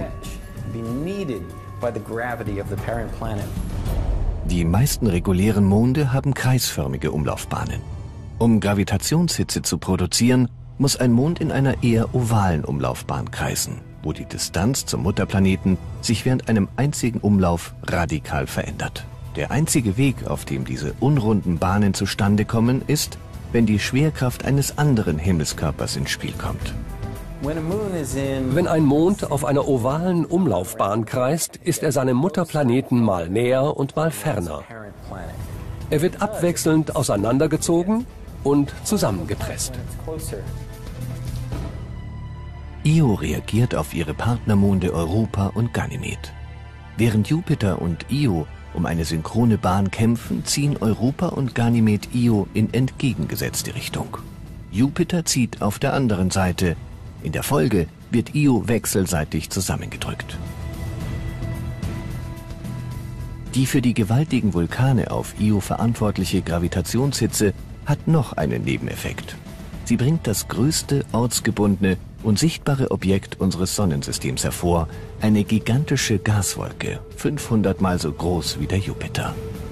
Die meisten regulären Monde haben kreisförmige Umlaufbahnen. Um Gravitationshitze zu produzieren, muss ein Mond in einer eher ovalen Umlaufbahn kreisen, wo die Distanz zum Mutterplaneten sich während einem einzigen Umlauf radikal verändert. Der einzige Weg, auf dem diese unrunden Bahnen zustande kommen, ist, wenn die Schwerkraft eines anderen Himmelskörpers ins Spiel kommt. Wenn ein Mond auf einer ovalen Umlaufbahn kreist, ist er seinem Mutterplaneten mal näher und mal ferner. Er wird abwechselnd auseinandergezogen und zusammengepresst. Io reagiert auf ihre Partnermonde Europa und Ganymed. Während Jupiter und Io um eine synchrone Bahn kämpfen, ziehen Europa und Ganymed Io in entgegengesetzte Richtung. Jupiter zieht auf der anderen Seite. In der Folge wird Io wechselseitig zusammengedrückt. Die für die gewaltigen Vulkane auf Io verantwortliche Gravitationshitze hat noch einen Nebeneffekt. Sie bringt das größte ortsgebundene und sichtbare Objekt unseres Sonnensystems hervor, eine gigantische Gaswolke, fünfhundert Mal so groß wie der Jupiter.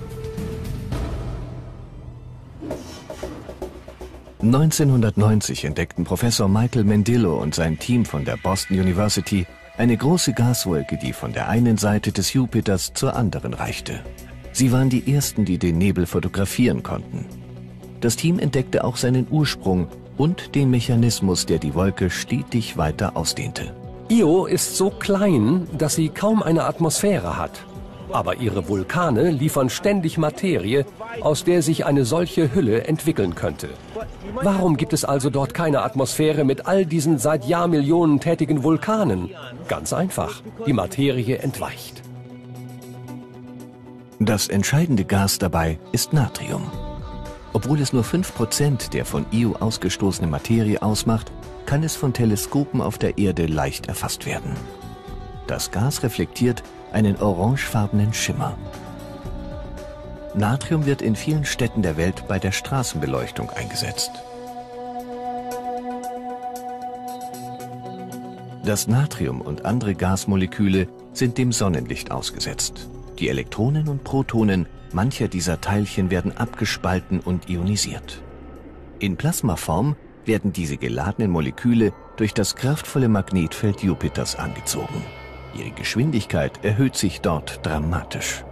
neunzehnhundertneunzig entdeckten Professor Michael Mendillo und sein Team von der Boston University eine große Gaswolke, die von der einen Seite des Jupiters zur anderen reichte. Sie waren die ersten, die den Nebel fotografieren konnten. Das Team entdeckte auch seinen Ursprung und den Mechanismus, der die Wolke stetig weiter ausdehnte. Io ist so klein, dass sie kaum eine Atmosphäre hat. Aber ihre Vulkane liefern ständig Materie, aus der sich eine solche Hülle entwickeln könnte. Warum gibt es also dort keine Atmosphäre mit all diesen seit Jahrmillionen tätigen Vulkanen? Ganz einfach, die Materie entweicht. Das entscheidende Gas dabei ist Natrium. Obwohl es nur fünf Prozent der von Io ausgestoßene Materie ausmacht, kann es von Teleskopen auf der Erde leicht erfasst werden. Das Gas reflektiert einen orangefarbenen Schimmer. Natrium wird in vielen Städten der Welt bei der Straßenbeleuchtung eingesetzt. Das Natrium und andere Gasmoleküle sind dem Sonnenlicht ausgesetzt. Die Elektronen und Protonen mancher dieser Teilchen werden abgespalten und ionisiert. In Plasmaform werden diese geladenen Moleküle durch das kraftvolle Magnetfeld Jupiters angezogen. Ihre Geschwindigkeit erhöht sich dort dramatisch.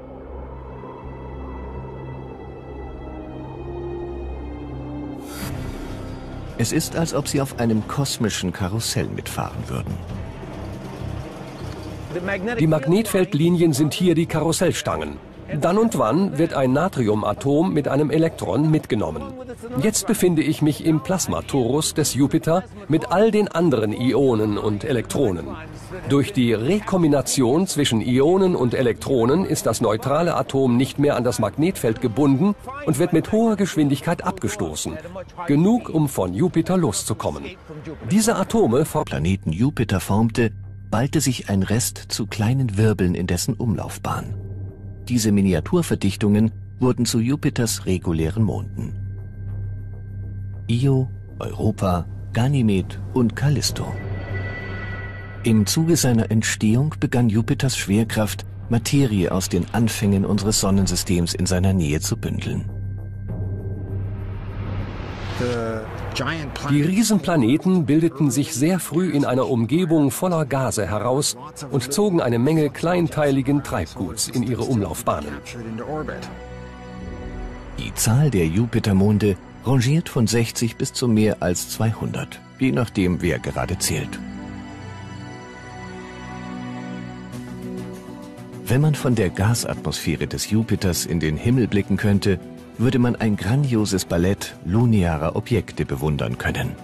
Es ist, als ob sie auf einem kosmischen Karussell mitfahren würden. Die Magnetfeldlinien sind hier die Karussellstangen. Dann und wann wird ein Natriumatom mit einem Elektron mitgenommen. Jetzt befinde ich mich im Plasmatorus des Jupiter mit all den anderen Ionen und Elektronen. Durch die Rekombination zwischen Ionen und Elektronen ist das neutrale Atom nicht mehr an das Magnetfeld gebunden und wird mit hoher Geschwindigkeit abgestoßen. Genug, um von Jupiter loszukommen. Diese Atome vom Planeten Jupiter formte, ballte sich ein Rest zu kleinen Wirbeln in dessen Umlaufbahn. Diese Miniaturverdichtungen wurden zu Jupiters regulären Monden. Io, Europa, Ganymed und Callisto. Im Zuge seiner Entstehung begann Jupiters Schwerkraft, Materie aus den Anfängen unseres Sonnensystems in seiner Nähe zu bündeln. Die Riesenplaneten bildeten sich sehr früh in einer Umgebung voller Gase heraus und zogen eine Menge kleinteiligen Treibguts in ihre Umlaufbahnen. Die Zahl der Jupitermonde rangiert von sechzig bis zu mehr als zweihundert, je nachdem, wer gerade zählt. Wenn man von der Gasatmosphäre des Jupiters in den Himmel blicken könnte, würde man ein grandioses Ballett linearer Objekte bewundern können.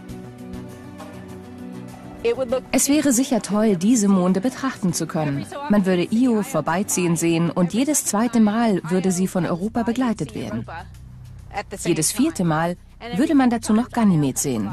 Es wäre sicher toll, diese Monde betrachten zu können. Man würde Io vorbeiziehen sehen und jedes zweite Mal würde sie von Europa begleitet werden. Jedes vierte Mal würde man dazu noch Ganymed sehen.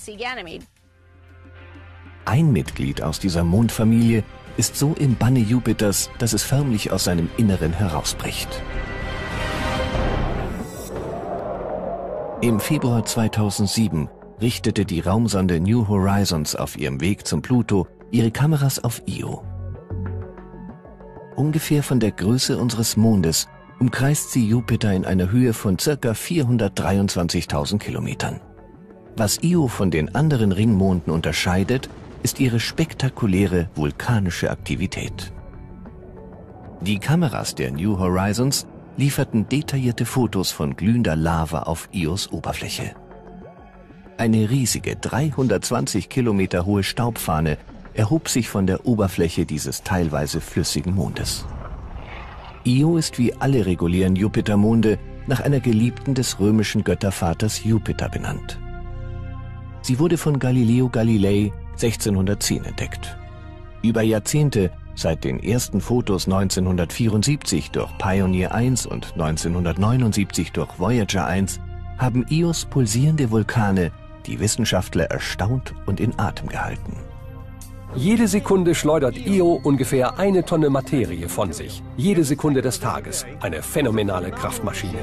Ein Mitglied aus dieser Mondfamilie ist so im Banne Jupiters, dass es förmlich aus seinem Inneren herausbricht. Im Februar zweitausendsieben richtete die Raumsonde New Horizons auf ihrem Weg zum Pluto ihre Kameras auf Io. Ungefähr von der Größe unseres Mondes umkreist sie Jupiter in einer Höhe von ca. vierhundertdreiundzwanzigtausend Kilometern. Was Io von den anderen Ringmonden unterscheidet, ist ihre spektakuläre vulkanische Aktivität. Die Kameras der New Horizons lieferten detaillierte Fotos von glühender Lava auf Ios Oberfläche. Eine riesige, dreihundertzwanzig Kilometer hohe Staubfahne erhob sich von der Oberfläche dieses teilweise flüssigen Mondes. Io ist wie alle regulären Jupitermonde nach einer Geliebten des römischen Göttervaters Jupiter benannt. Sie wurde von Galileo Galilei sechzehnhundertzehn entdeckt. Über Jahrzehnte, seit den ersten Fotos neunzehnhundertvierundsiebzig durch Pioneer eins und neunzehnhundertneunundsiebzig durch Voyager eins, haben Ios pulsierende Vulkane die Wissenschaftler erstaunt und in Atem gehalten. Jede Sekunde schleudert Io ungefähr eine Tonne Materie von sich. Jede Sekunde des Tages. Eine phänomenale Kraftmaschine.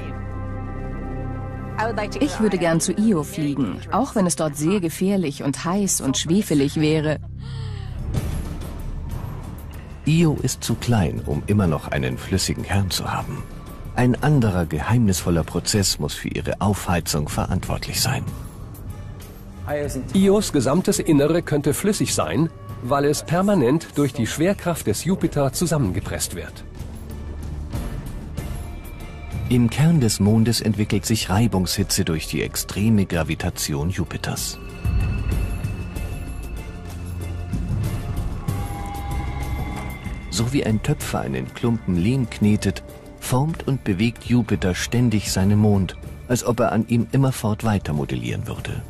Ich würde gern zu Io fliegen, auch wenn es dort sehr gefährlich und heiß und schwefelig wäre. Io ist zu klein, um immer noch einen flüssigen Kern zu haben. Ein anderer geheimnisvoller Prozess muss für ihre Aufheizung verantwortlich sein. Ios gesamtes Innere könnte flüssig sein, weil es permanent durch die Schwerkraft des Jupiter zusammengepresst wird. Im Kern des Mondes entwickelt sich Reibungshitze durch die extreme Gravitation Jupiters. So wie ein Töpfer einen Klumpen Lehm knetet, formt und bewegt Jupiter ständig seinen Mond, als ob er an ihm immerfort weiter modellieren würde.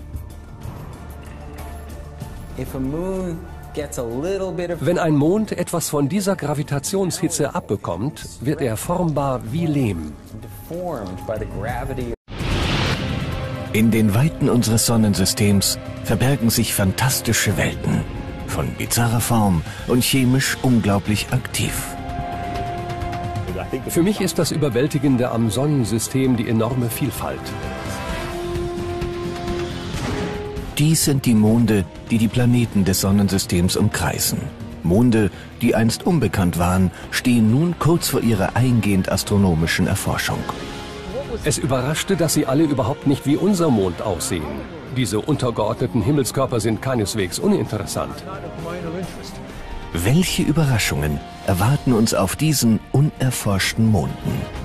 Wenn ein Mond etwas von dieser Gravitationshitze abbekommt, wird er formbar wie Lehm. In den Weiten unseres Sonnensystems verbergen sich fantastische Welten, von bizarrer Form und chemisch unglaublich aktiv. Für mich ist das Überwältigende am Sonnensystem die enorme Vielfalt. Dies sind die Monde, die die Planeten des Sonnensystems umkreisen. Monde, die einst unbekannt waren, stehen nun kurz vor ihrer eingehend astronomischen Erforschung. Es überraschte, dass sie alle überhaupt nicht wie unser Mond aussehen. Diese untergeordneten Himmelskörper sind keineswegs uninteressant. Welche Überraschungen erwarten uns auf diesen unerforschten Monden?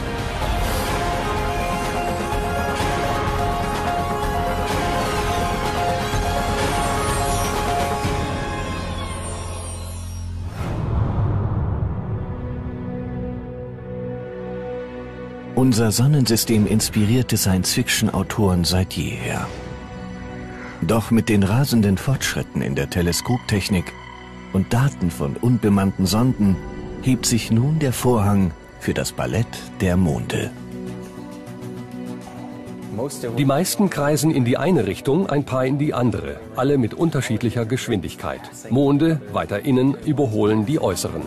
Unser Sonnensystem inspirierte Science-Fiction-Autoren seit jeher. Doch mit den rasenden Fortschritten in der Teleskoptechnik und Daten von unbemannten Sonden hebt sich nun der Vorhang für das Ballett der Monde. Die meisten kreisen in die eine Richtung, ein paar in die andere, alle mit unterschiedlicher Geschwindigkeit. Monde weiter innen überholen die äußeren.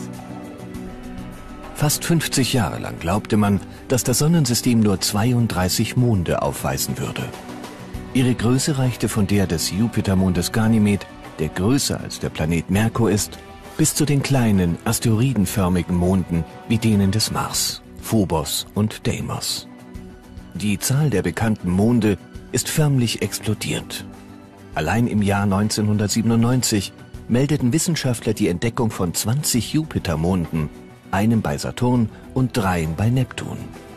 Fast fünfzig Jahre lang glaubte man, dass das Sonnensystem nur zweiunddreißig Monde aufweisen würde. Ihre Größe reichte von der des Jupitermondes Ganymed, der größer als der Planet Merkur ist, bis zu den kleinen, asteroidenförmigen Monden wie denen des Mars, Phobos und Deimos. Die Zahl der bekannten Monde ist förmlich explodiert. Allein im Jahr neunzehnhundertsiebenundneunzig meldeten Wissenschaftler die Entdeckung von zwanzig Jupitermonden, einem bei Saturn und dreien bei Neptun.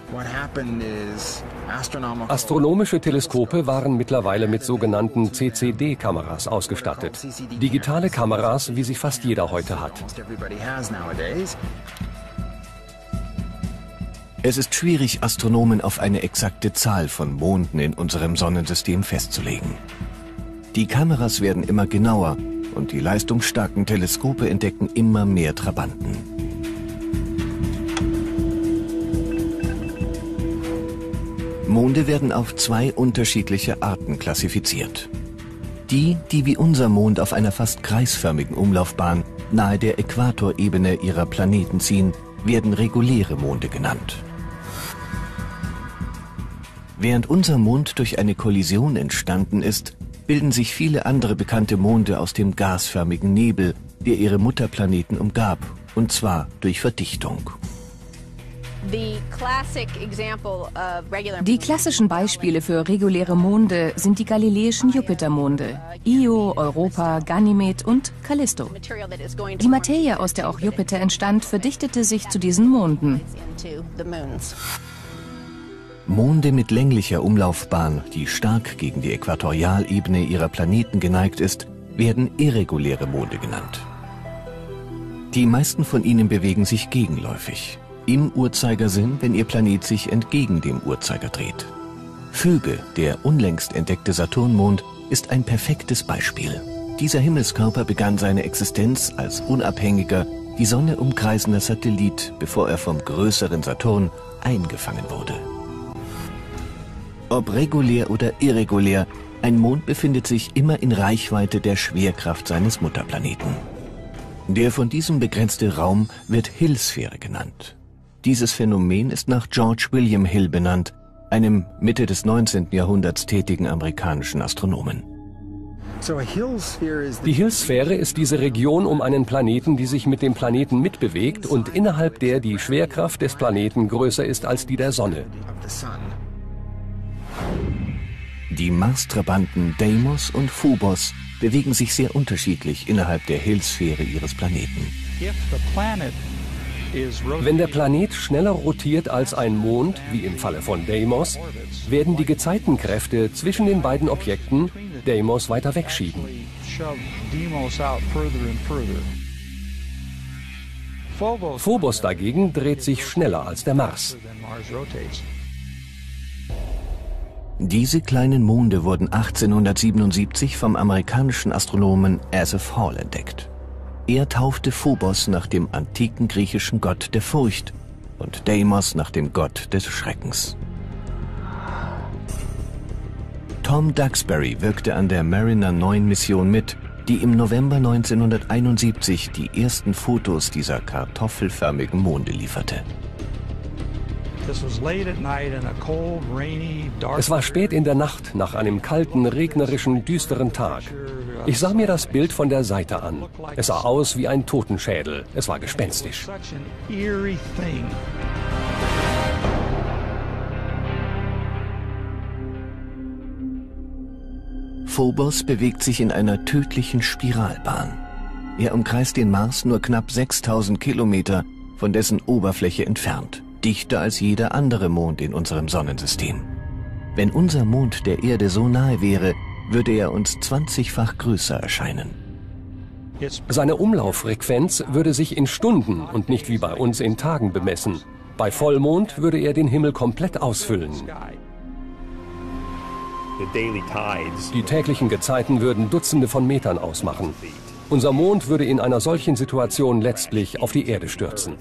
Astronomische Teleskope waren mittlerweile mit sogenannten C C D-Kameras ausgestattet. Digitale Kameras, wie sie fast jeder heute hat. Es ist schwierig, Astronomen auf eine exakte Zahl von Monden in unserem Sonnensystem festzulegen. Die Kameras werden immer genauer und die leistungsstarken Teleskope entdecken immer mehr Trabanten. Monde werden auf zwei unterschiedliche Arten klassifiziert. Die, die wie unser Mond auf einer fast kreisförmigen Umlaufbahn nahe der Äquatorebene ihrer Planeten ziehen, werden reguläre Monde genannt. Während unser Mond durch eine Kollision entstanden ist, bilden sich viele andere bekannte Monde aus dem gasförmigen Nebel, der ihre Mutterplaneten umgab, und zwar durch Verdichtung. Die klassischen Beispiele für reguläre Monde sind die galileischen Jupitermonde, Io, Europa, Ganymed und Callisto. Die Materie, aus der auch Jupiter entstand, verdichtete sich zu diesen Monden. Monde mit länglicher Umlaufbahn, die stark gegen die Äquatorialebene ihrer Planeten geneigt ist, werden irreguläre Monde genannt. Die meisten von ihnen bewegen sich gegenläufig, im Uhrzeigersinn, wenn ihr Planet sich entgegen dem Uhrzeiger dreht. Phoebe, der unlängst entdeckte Saturnmond, ist ein perfektes Beispiel. Dieser Himmelskörper begann seine Existenz als unabhängiger, die Sonne umkreisender Satellit, bevor er vom größeren Saturn eingefangen wurde. Ob regulär oder irregulär, ein Mond befindet sich immer in Reichweite der Schwerkraft seines Mutterplaneten. Der von diesem begrenzte Raum wird Hill-Sphäre genannt. Dieses Phänomen ist nach George William Hill benannt, einem Mitte des neunzehnten Jahrhunderts tätigen amerikanischen Astronomen. Die Hill-Sphäre ist diese Region um einen Planeten, die sich mit dem Planeten mitbewegt und innerhalb der die Schwerkraft des Planeten größer ist als die der Sonne. Die Mars-Trabanten Deimos und Phobos bewegen sich sehr unterschiedlich innerhalb der Hill-Sphäre ihres Planeten. Wenn der Planet schneller rotiert als ein Mond, wie im Falle von Deimos, werden die Gezeitenkräfte zwischen den beiden Objekten Deimos weiter wegschieben. Phobos dagegen dreht sich schneller als der Mars. Diese kleinen Monde wurden achtzehnhundertsiebenundsiebzig vom amerikanischen Astronomen Asaph Hall entdeckt. Er taufte Phobos nach dem antiken griechischen Gott der Furcht und Deimos nach dem Gott des Schreckens. Tom Duxbury wirkte an der Mariner neun Mission mit, die im November neunzehnhunderteinundsiebzig die ersten Fotos dieser kartoffelförmigen Monde lieferte. Es war spät in der Nacht nach einem kalten, regnerischen, düsteren Tag. Ich sah mir das Bild von der Seite an. Es sah aus wie ein Totenschädel. Es war gespenstisch. Phobos bewegt sich in einer tödlichen Spiralbahn. Er umkreist den Mars nur knapp sechstausend Kilometer von dessen Oberfläche entfernt, dichter als jeder andere Mond in unserem Sonnensystem. Wenn unser Mond der Erde so nahe wäre, würde er uns zwanzigfach größer erscheinen. Seine Umlauffrequenz würde sich in Stunden und nicht wie bei uns in Tagen bemessen. Bei Vollmond würde er den Himmel komplett ausfüllen. Die täglichen Gezeiten würden Dutzende von Metern ausmachen. Unser Mond würde in einer solchen Situation letztlich auf die Erde stürzen.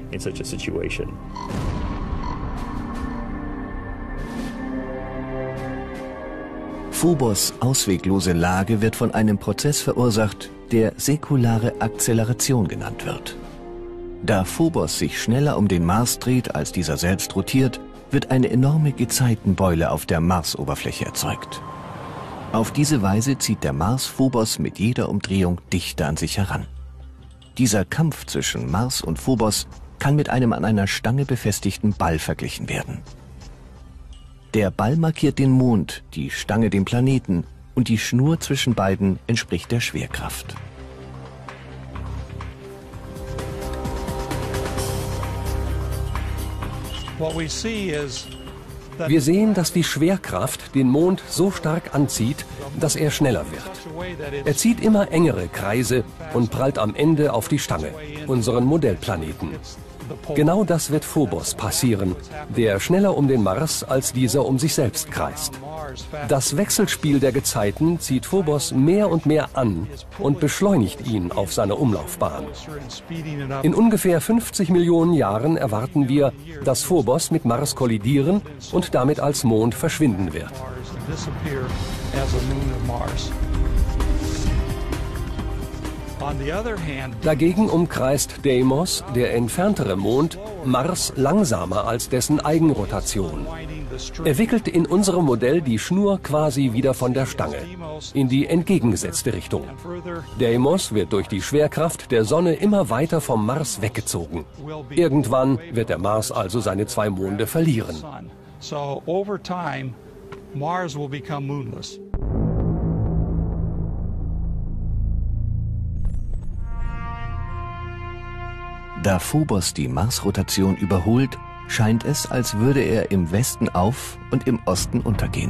Phobos' ausweglose Lage wird von einem Prozess verursacht, der säkulare Akzeleration genannt wird. Da Phobos sich schneller um den Mars dreht, als dieser selbst rotiert, wird eine enorme Gezeitenbeule auf der Marsoberfläche erzeugt. Auf diese Weise zieht der Mars Phobos mit jeder Umdrehung dichter an sich heran. Dieser Kampf zwischen Mars und Phobos kann mit einem an einer Stange befestigten Ball verglichen werden. Der Ball markiert den Mond, die Stange den Planeten und die Schnur zwischen beiden entspricht der Schwerkraft. Wir sehen, dass die Schwerkraft den Mond so stark anzieht, dass er schneller wird. Er zieht immer engere Kreise und prallt am Ende auf die Stange, unseren Modellplaneten. Genau das wird Phobos passieren, der schneller um den Mars als dieser um sich selbst kreist. Das Wechselspiel der Gezeiten zieht Phobos mehr und mehr an und beschleunigt ihn auf seiner Umlaufbahn. In ungefähr fünfzig Millionen Jahren erwarten wir, dass Phobos mit Mars kollidieren und damit als Mond verschwinden wird. Dagegen umkreist Deimos, der entferntere Mond, Mars langsamer als dessen Eigenrotation. Er wickelt in unserem Modell die Schnur quasi wieder von der Stange, in die entgegengesetzte Richtung. Deimos wird durch die Schwerkraft der Sonne immer weiter vom Mars weggezogen. Irgendwann wird der Mars also seine zwei Monde verlieren. So over time, Mars will become moonless. Da Phobos die Marsrotation überholt, scheint es, als würde er im Westen auf und im Osten untergehen.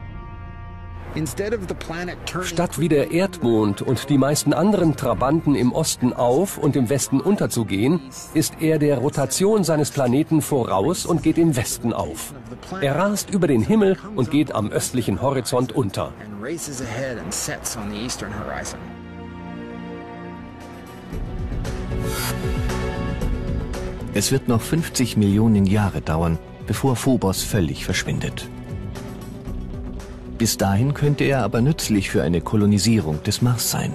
Statt wie der Erdmond und die meisten anderen Trabanten im Osten auf und im Westen unterzugehen, ist er der Rotation seines Planeten voraus und geht im Westen auf. Er rast über den Himmel und geht am östlichen Horizont unter. Es wird noch fünfzig Millionen Jahre dauern, bevor Phobos völlig verschwindet. Bis dahin könnte er aber nützlich für eine Kolonisierung des Mars sein.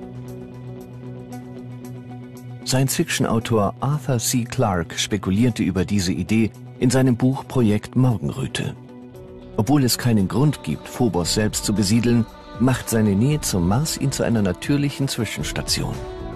Science-Fiction-Autor Arthur C. Clarke spekulierte über diese Idee in seinem Buch Projekt Morgenröte. Obwohl es keinen Grund gibt, Phobos selbst zu besiedeln, macht seine Nähe zum Mars ihn zu einer natürlichen Zwischenstation.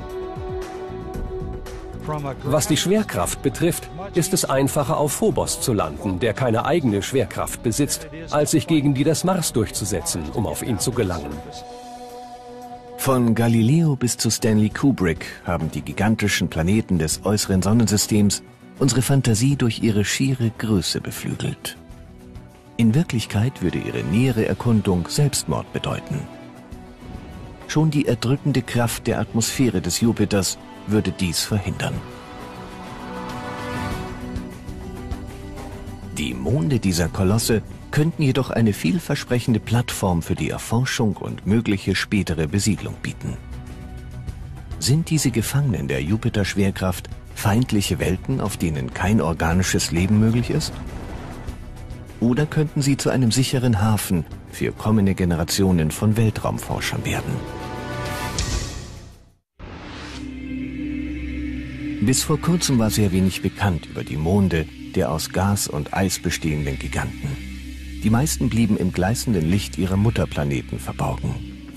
Was die Schwerkraft betrifft, ist es einfacher, auf Phobos zu landen, der keine eigene Schwerkraft besitzt, als sich gegen die des Mars durchzusetzen, um auf ihn zu gelangen. Von Galileo bis zu Stanley Kubrick haben die gigantischen Planeten des äußeren Sonnensystems unsere Fantasie durch ihre schiere Größe beflügelt. In Wirklichkeit würde ihre nähere Erkundung Selbstmord bedeuten. Schon die erdrückende Kraft der Atmosphäre des Jupiters würde dies verhindern. Die Monde dieser Kolosse könnten jedoch eine vielversprechende Plattform für die Erforschung und mögliche spätere Besiedlung bieten. Sind diese Gefangenen der Jupiter-Schwerkraft feindliche Welten, auf denen kein organisches Leben möglich ist? Oder könnten sie zu einem sicheren Hafen für kommende Generationen von Weltraumforschern werden? Bis vor kurzem war sehr wenig bekannt über die Monde der aus Gas und Eis bestehenden Giganten. Die meisten blieben im gleißenden Licht ihrer Mutterplaneten verborgen.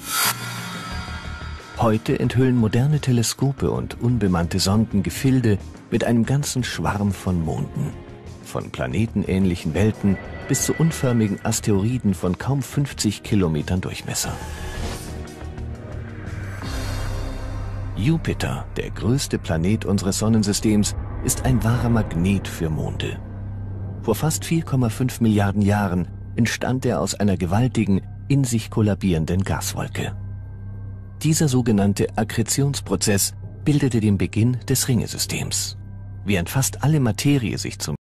Heute enthüllen moderne Teleskope und unbemannte Sonden Gefilde mit einem ganzen Schwarm von Monden. Von planetenähnlichen Welten bis zu unförmigen Asteroiden von kaum fünfzig Kilometern Durchmesser. Jupiter, der größte Planet unseres Sonnensystems, ist ein wahrer Magnet für Monde. Vor fast vier Komma fünf Milliarden Jahren entstand er aus einer gewaltigen, in sich kollabierenden Gaswolke. Dieser sogenannte Akkretionsprozess bildete den Beginn des Ringesystems. Während fast alle Materie sich zum